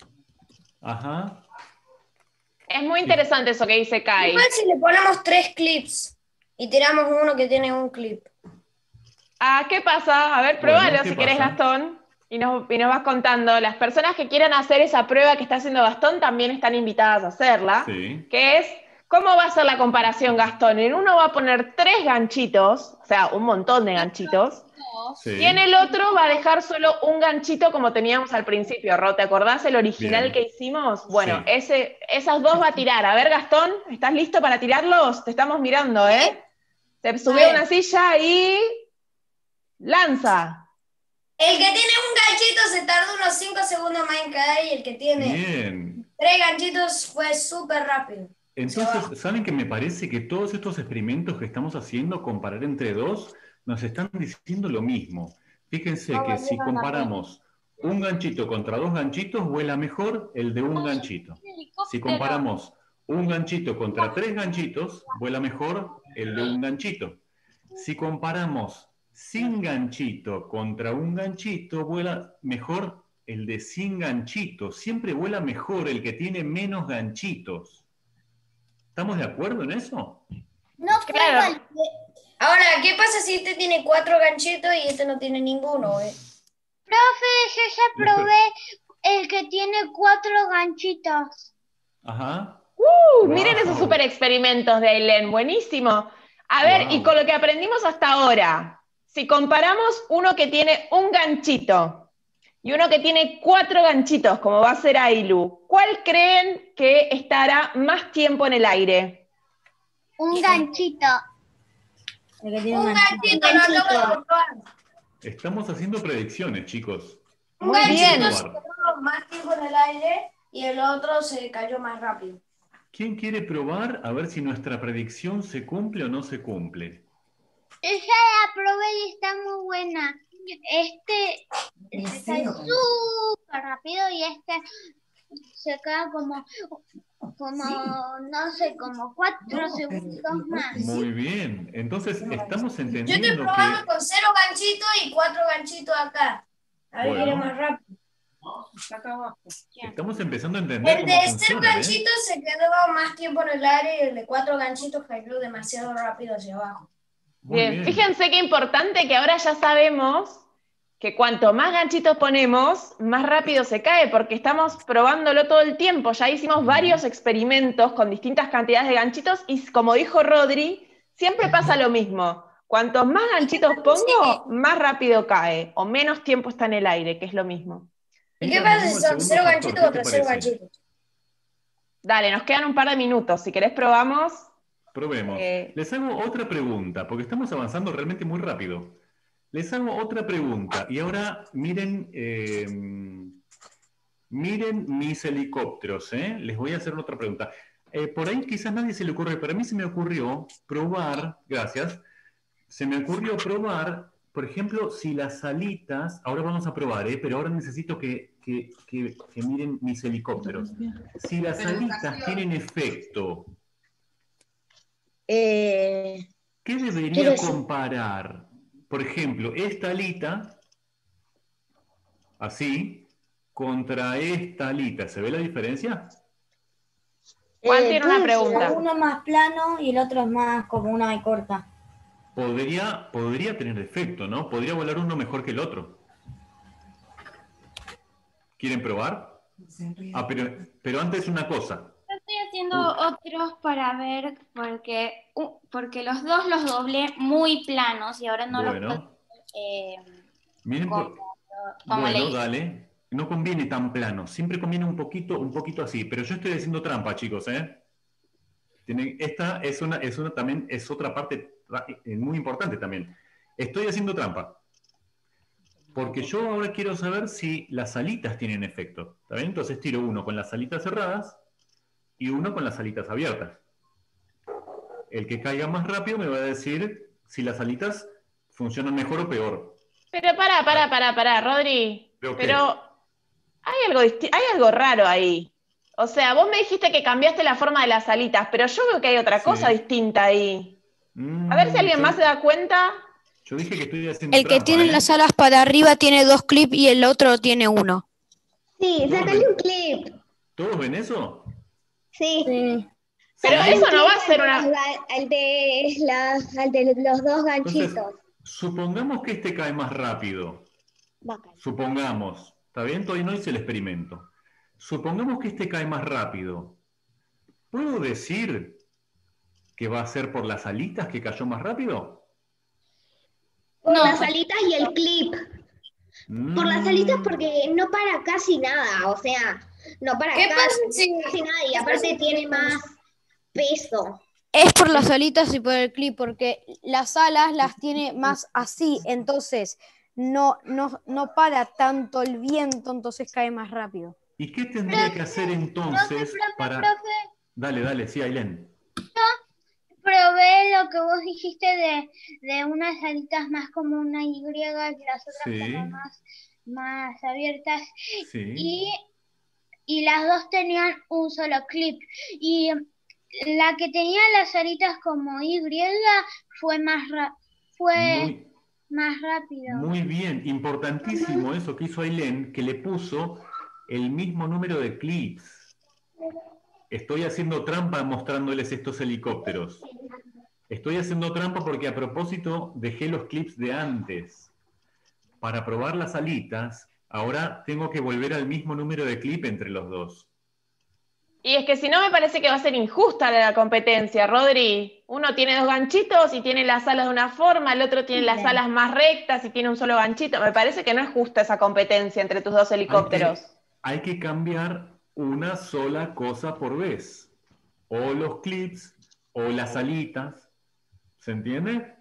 Ajá. Es muy interesante eso que dice Kai. Igual si le ponemos tres clips y tiramos uno que tiene un clip. Ah, ¿qué pasa? A ver, Bueno, pruébalo ¿qué si querés, pasa? Gastón. Y nos, y nos vas contando. Las personas que quieran hacer esa prueba que está haciendo Gastón también están invitadas a hacerla. Sí. Que es, ¿cómo va a ser la comparación, Gastón? En uno va a poner tres ganchitos, o sea, un montón de ganchitos. Sí. Y en el otro va a dejar solo un ganchito como teníamos al principio, Ro. ¿Te acordás el original Bien. que hicimos? Bueno, Sí. ese, esas dos va a tirar. A ver, Gastón, ¿estás listo para tirarlos? Te estamos mirando, ¿eh? Se subió a una silla y... ¡lanza! El que tiene un ganchito se tardó unos cinco segundos más en caer y el que tiene Bien. tres ganchitos fue súper rápido. Entonces, ¿saben que me parece que todos estos experimentos que estamos haciendo, comparar entre dos, nos están diciendo lo mismo? Fíjense No, que vale, si no, no, comparamos un ganchito contra dos ganchitos, vuela mejor el de un ganchito. Si comparamos un ganchito contra tres ganchitos, vuela mejor el de un ganchito. Si comparamos sin ganchito contra un ganchito, vuela mejor el de sin ganchito. Siempre vuela mejor el que tiene menos ganchitos. ¿Estamos de acuerdo en eso? No, claro. Ahora, ¿qué pasa si este tiene cuatro ganchitos y este no tiene ninguno? Eh? Profe, yo ya probé el que tiene cuatro ganchitos. Ajá. ¡Uh! Wow. Miren esos super experimentos de Ailén, buenísimo. A ver, Wow. y con lo que aprendimos hasta ahora, si comparamos uno que tiene un ganchito y uno que tiene cuatro ganchitos, como va a ser Ailu, ¿cuál creen que estará más tiempo en el aire? Un ganchito. Un ganchito, lo acabo de comprobar. Estamos haciendo predicciones, chicos. Un Muy bien. ganchito se quedó más tiempo en el aire y el otro se cayó más rápido. ¿Quién quiere probar a ver si nuestra predicción se cumple o no se cumple? Yo ya la probé y está muy buena. Este se cae súper rápido y este se queda como, como no sé, como cuatro segundos más. Muy bien. Entonces, estamos Yo estoy entendiendo probando que... con cero ganchitos y cuatro ganchitos acá. A ver Bueno. quién es más rápido. Estamos empezando a entender El cómo de cero funciona, ¿eh? ganchitos se quedó más tiempo en el aire y el de cuatro ganchitos cayó demasiado rápido hacia abajo. Muy Bien, bien. fíjense qué importante que ahora ya sabemos que cuanto más ganchitos ponemos, más rápido se cae, porque estamos probándolo todo el tiempo. Ya hicimos varios experimentos con distintas cantidades de ganchitos y como dijo Rodri, siempre pasa lo mismo. Cuantos más ganchitos pongo, más rápido cae, o menos tiempo está en el aire, que es lo mismo. ¿Y qué Entonces, pasa si vamos al son segundo cero factor. ganchitos ¿Qué te contra cero parece? ganchitos? Dale, nos quedan un par de minutos. Si querés probamos. Probemos. Eh. Les hago otra pregunta, porque estamos avanzando realmente muy rápido. Les hago otra pregunta. Y ahora miren, eh, miren mis helicópteros. ¿eh? Les voy a hacer otra pregunta. Eh, por ahí quizás nadie se le ocurre, pero a mí se me ocurrió probar, gracias, se me ocurrió probar, por ejemplo, si las alitas, ahora vamos a probar, ¿eh? pero ahora necesito que, que, que, que miren mis helicópteros. Si las alitas tienen efecto, Eh, ¿qué debería Quiero decir- comparar? Por ejemplo, esta alita, así, contra esta alita. ¿Se ve la diferencia? Juan Eh, tiene una pregunta. Uno más plano y el otro es más como una de corta. Podría, podría tener efecto, ¿no? Podría volar uno mejor que el otro. ¿Quieren probar? Ah, pero, pero antes una cosa. Yo estoy haciendo otros para ver, porque, uh, porque los dos los doblé muy planos y ahora no los Bueno. puedo, eh, Miren, como, por- como le bueno, hice. dale. No conviene tan plano. Siempre conviene un poquito, un poquito así. Pero yo estoy haciendo trampa, chicos, ¿eh? Tienen, esta es una, es una también, es otra parte eh, muy importante también. Estoy haciendo trampa. Porque yo ahora quiero saber si las alitas tienen efecto. ¿Está bien? Entonces tiro uno con las alitas cerradas y uno con las alitas abiertas. El que caiga más rápido me va a decir si las alitas funcionan mejor o peor. Pero pará, pará, pará, pará, Rodri. ¿Pero qué? Pero hay algo, disti- hay algo raro ahí. O sea, vos me dijiste que cambiaste la forma de las alitas, pero yo veo que hay otra Sí. cosa distinta ahí. A ver si alguien yo, más se da cuenta. yo dije que estoy haciendo El que trampa, tiene ¿eh? las alas para arriba tiene dos clips y el otro tiene uno. Sí, ¿Todos sacale ven, un clip. ¿Todos ven eso? Sí. Pero Sacale eso un no va a clip ser al de una... los ga- Al de, la- al de los dos Entonces, ganchitos. supongamos que este cae más rápido. Supongamos. ¿Está bien? Todavía no hice el experimento. Supongamos que este cae más rápido. ¿Puedo decir que va a ser por las alitas que cayó más rápido? Por las alitas y el clip. Por las alitas Mm, porque no para casi nada, o sea, no para ¿Qué casi, pasa si- casi nada y aparte tiene más peso. Es por las alitas y por el clip, porque las alas las tiene más así, entonces no, no, no para tanto el viento, entonces cae más rápido. ¿Y qué tendría que hacer entonces profe, para...? profe. Dale, dale, sí, Ailén. Probé lo que vos dijiste de, de unas alitas más como una Y y las otras Sí. como más, más abiertas. Sí. Y, y las dos tenían un solo clip. Y la que tenía las alitas como Y fue más, ra- fue Muy, más rápido. muy bien, importantísimo eso que hizo Ailén, que le puso el mismo número de clips. Estoy haciendo trampa mostrándoles estos helicópteros. Estoy haciendo trampa porque a propósito dejé los clips de antes. Para probar las alitas, ahora tengo que volver al mismo número de clip entre los dos. Y es que si no me parece que va a ser injusta la competencia, Rodri. Uno tiene dos ganchitos y tiene las alas de una forma, el otro tiene las alas más rectas y tiene un solo ganchito. Me parece que no es justa esa competencia entre tus dos helicópteros. Hay que cambiar una sola cosa por vez. O los clips o las alitas. ¿Se entiende?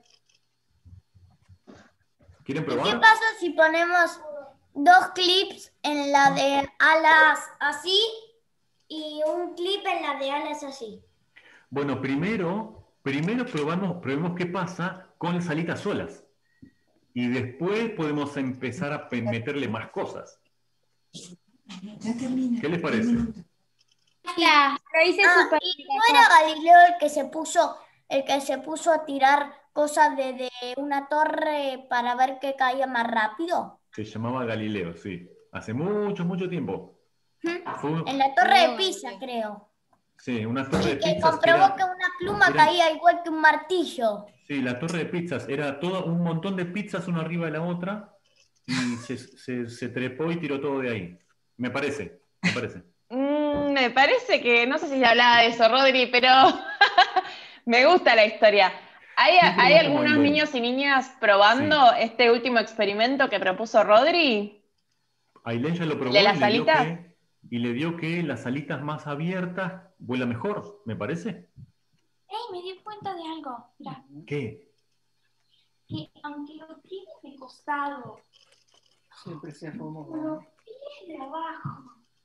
¿Quieren ¿Y qué probar? pasa si ponemos dos clips en la de alas así y un clip en la de alas así? Bueno, primero, primero probamos, probemos qué pasa con las alitas solas. Y después podemos empezar a pe- meterle más cosas. Ya termina. ¿Qué les parece? Hola, lo hice Ah, súper ¿y bien. no era Galileo el que se puso, el que se puso a tirar cosas desde una torre para ver qué caía más rápido? Se llamaba Galileo, sí. Hace mucho, mucho tiempo. Fue, En la torre de Pisa, creo. sí, una torre de Que pizzas. comprobó era- que una pluma era- caía igual que un martillo. Sí, la torre de pizzas. Era todo un montón de pizzas una arriba de la otra y se, se- se trepó y tiró todo de ahí. Me parece, me parece. Mm, me parece que, no sé si se hablaba de eso, Rodri, pero me gusta la historia. ¿Hay, Siempre hay va como algunos el de- niños y niñas probando este último experimento que propuso Rodri? Ailén ya lo probó ¿De y las le, dio alitas? que, y le dio que las alitas más abiertas vuela mejor, me parece. Ey, me di cuenta de algo. Mira, ¿Qué? que aunque lo tienes de costado, Siempre se con arrumó. los pies de abajo.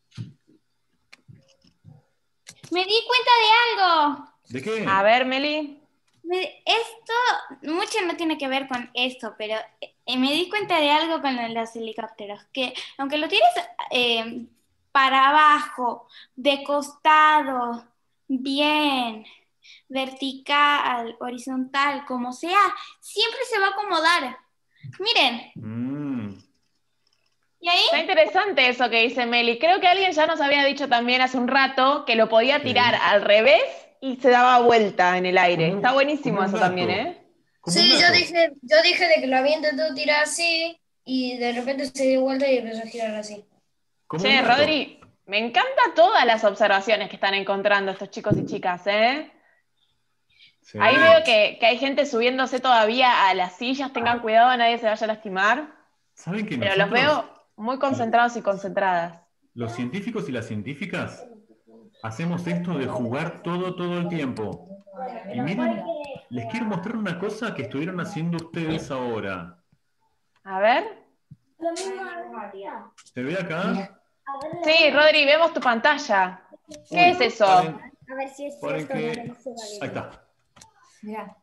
Me di cuenta de algo. ¿De qué? A ver, Meli. Me- Esto mucho no tiene que ver con esto, pero eh, me di cuenta de algo con lo de los helicópteros, que aunque lo tienes eh, para abajo, de costado, bien, vertical, horizontal, como sea, siempre se va a acomodar. Miren, Mm, ¿y ahí? Está interesante eso que dice Meli. Creo que alguien ya nos había dicho también hace un rato que lo podía Sí. tirar al revés y se daba vuelta en el aire. Como un- Está buenísimo como un eso gato. también, ¿eh? como un Sí, yo gato. dije, yo dije de que lo había intentado tirar así y de repente se dio vuelta y empezó a girar así. Como Che, un gato. Rodri, me encantan todas las observaciones que están encontrando estos chicos y chicas, ¿eh? Sí. Ahí veo que, que hay gente subiéndose todavía a las sillas. Tengan cuidado, nadie se vaya a lastimar. ¿Saben que Pero los nosotros, veo muy concentrados y concentradas. los científicos y las científicas, hacemos esto de jugar todo, todo el tiempo? Y miren, les quiero mostrar una cosa que estuvieron haciendo ustedes ahora. A ver. ¿Se ve acá? Sí, Rodri, vemos tu pantalla. ¿Qué Uy, es eso? paren, A ver si es paren esto. que- no me dice Galileo. Ahí está. Mira,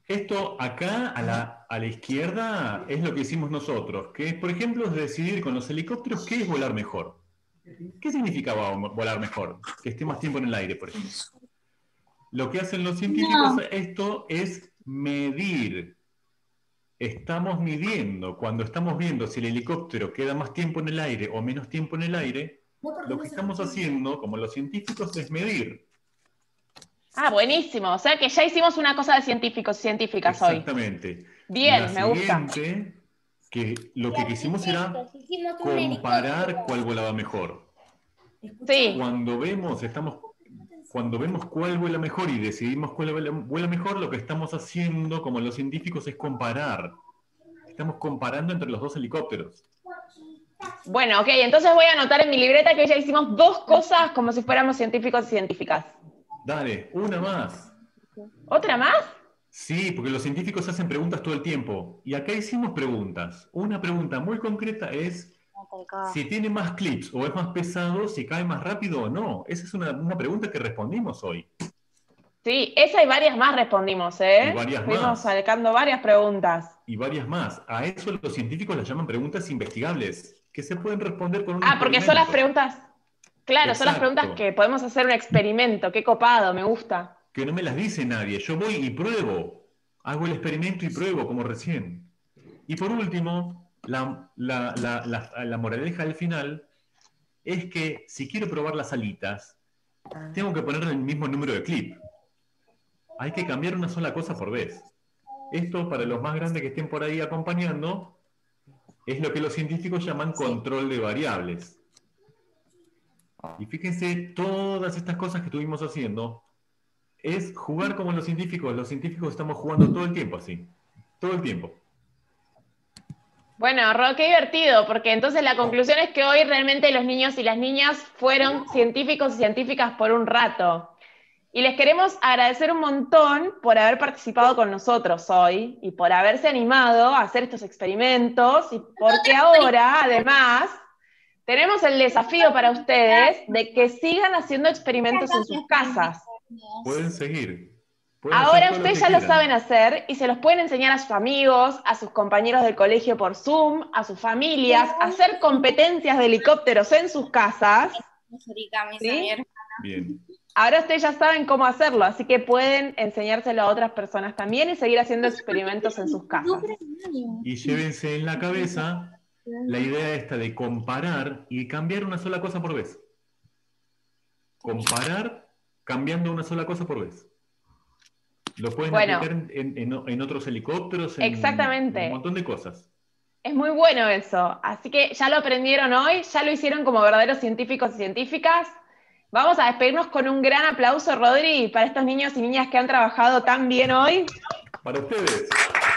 Esto acá a la, a la izquierda es lo que hicimos nosotros, que es, por ejemplo, es decidir con los helicópteros qué es volar mejor. ¿Qué significa volar mejor? Que esté más tiempo en el aire, por ejemplo. Lo que hacen los científicos, No. esto es medir. Estamos midiendo, cuando estamos viendo si el helicóptero queda más tiempo en el aire o menos tiempo en el aire, lo que estamos haciendo, como los científicos, es medir. Ah, buenísimo. O sea que ya hicimos una cosa de científicos y científicas hoy. Exactamente. Bien, La me gusta. siguiente, que lo que quisimos era Hicimos un comparar helicóptero. cuál volaba mejor. Sí. Cuando vemos, estamos, cuando vemos cuál vuela mejor y decidimos cuál vuela, vuela mejor, lo que estamos haciendo, como los científicos, es comparar. Estamos comparando entre los dos helicópteros. Bueno, ok, entonces voy a anotar en mi libreta que hoy ya hicimos dos cosas como si fuéramos científicos y científicas. Dale, una más. ¿Otra más? Sí, porque los científicos hacen preguntas todo el tiempo. Y acá hicimos preguntas. Una pregunta muy concreta es si tiene más clips o es más pesado, si cae más rápido o no. Esa es una, una pregunta que respondimos hoy. Sí, esa y varias más respondimos, ¿eh? Y varias Fuimos más. sacando varias preguntas. Y varias más. A eso los científicos las llaman preguntas investigables, que se pueden responder con un Ah, porque son las experimento. preguntas... Claro, son las Exacto. preguntas que podemos hacer un experimento. Qué copado, me gusta. Que no me las dice nadie. Yo voy y pruebo. Hago el experimento y pruebo, como recién. Y por último, la, la, la, la, la moraleja del final es que si quiero probar las alitas, tengo que ponerle el mismo número de clip. Hay que cambiar una sola cosa por vez. Esto, para los más grandes que estén por ahí acompañando, es lo que los científicos llaman control de variables. Y fíjense, todas estas cosas que estuvimos haciendo es jugar como los científicos. Los científicos estamos jugando todo el tiempo así. Todo el tiempo. Bueno, Ro, qué divertido, porque entonces la conclusión es que hoy realmente los niños y las niñas fueron científicos y científicas por un rato. Y les queremos agradecer un montón por haber participado con nosotros hoy y por haberse animado a hacer estos experimentos y porque ahora, además, tenemos el desafío para ustedes de que sigan haciendo experimentos en sus casas. Pueden seguir. Pueden hacer Ahora todo lo ustedes que ya lo quieran. saben hacer y se los pueden enseñar a sus amigos, a sus compañeros del colegio por Zoom, a sus familias, hacer competencias de helicópteros en sus casas. ¿Sí? Bien. Ahora ustedes ya saben cómo hacerlo, así que pueden enseñárselo a otras personas también y seguir haciendo experimentos en sus casas. Y llévense en la cabeza la idea esta de comparar y cambiar una sola cosa por vez. Comparar cambiando una sola cosa por vez. Lo pueden Bueno. aplicar en, en- en- en otros helicópteros, en, Exactamente. en un montón de cosas. Es muy bueno eso, así que ya lo aprendieron hoy, ya lo hicieron como verdaderos científicos y científicas. Vamos a despedirnos con un gran aplauso, Rodri, para estos niños y niñas que han trabajado tan bien hoy. Para ustedes.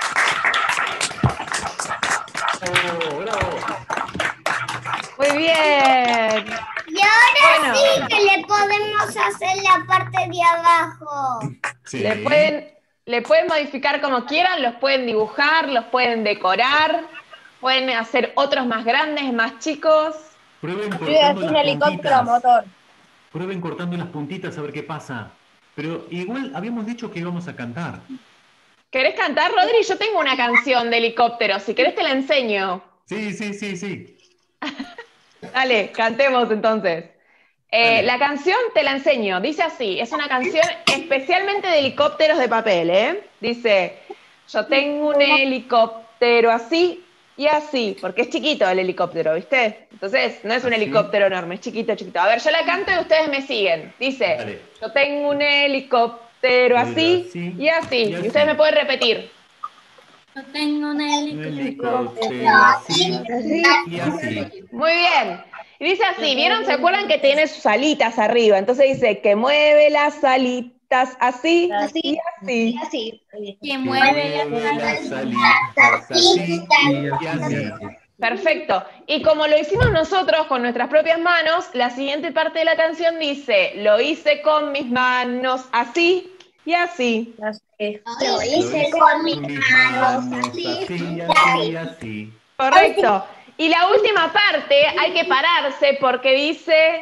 ¡Bravo, bravo! Muy bien. Y ahora Bueno. sí que le podemos hacer la parte de abajo. Sí. Le pueden, le pueden modificar como quieran, los pueden dibujar, los pueden decorar, pueden hacer otros más grandes, más chicos. Prueben Yo iba a cortando decir un las helicóptero puntitas. motor. Prueben cortando las puntitas a ver qué pasa. Pero igual habíamos dicho que íbamos a cantar. ¿Querés cantar, Rodri? Yo tengo una canción de helicóptero, si querés te la enseño. Sí, sí, sí, sí. Dale, cantemos entonces. Eh, Dale. la canción te la enseño, dice así, es una canción especialmente de helicópteros de papel, ¿eh? Dice, yo tengo un helicóptero así y así, porque es chiquito el helicóptero, ¿viste? Entonces, no es un ¿Así? helicóptero enorme, es chiquito, chiquito. A ver, yo la canto y ustedes me siguen. Dice, Dale. yo tengo un helicóptero así así, y así. y Y así. ustedes me pueden repetir. Yo tengo un Un helicóptero. helicóptero así y así. Muy bien. Y dice así, ¿vieron? ¿Se acuerdan que tiene sus alitas arriba? Entonces dice que mueve las alitas así, Así. y así. Así. Que mueve Mueve la las alitas así y así. Perfecto. Y como lo hicimos nosotros con nuestras propias manos, la siguiente parte de la canción dice, lo hice con mis manos así y así. Lo hice con mis manos. así, Así. así, así. Correcto. Y la última parte hay que pararse porque dice,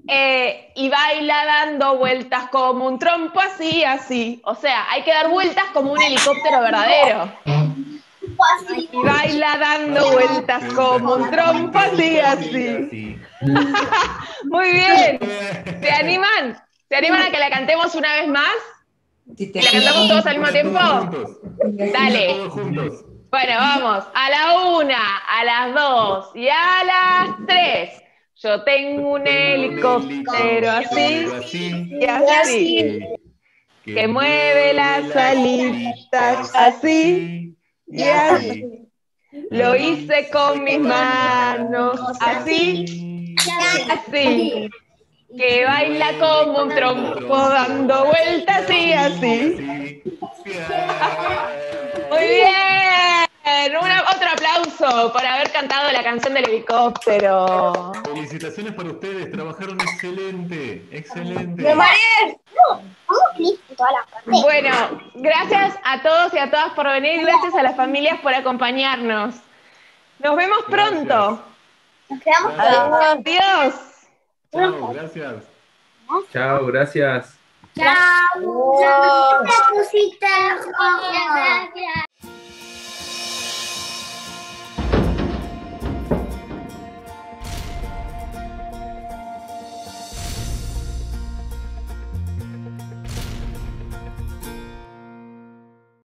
Eh, y baila dando vueltas como un trompo, así, así. O sea, hay que dar vueltas como un helicóptero verdadero. Y baila dando vueltas como un trompo, así, así. Muy bien. ¿Se animan? ¿Se animan a que la cantemos una vez más? ¿Y la cantamos todos al mismo tiempo? Dale. Bueno, vamos. A la una, a las dos y a las tres. Yo tengo un helicóptero así y así, que mueve las alitas así y así. Lo hice con mis manos así y así, que baila como un trompo dando vueltas y así. Muy bien. Una, otro aplauso por haber cantado la canción del helicóptero. Felicitaciones para ustedes, trabajaron excelente, excelente. Bueno, gracias a todos y a todas por venir, gracias a las familias por acompañarnos. Nos vemos pronto. Nos quedamos Adiós. Chao, gracias. Chao, gracias. Chao. Una cosita. Gracias.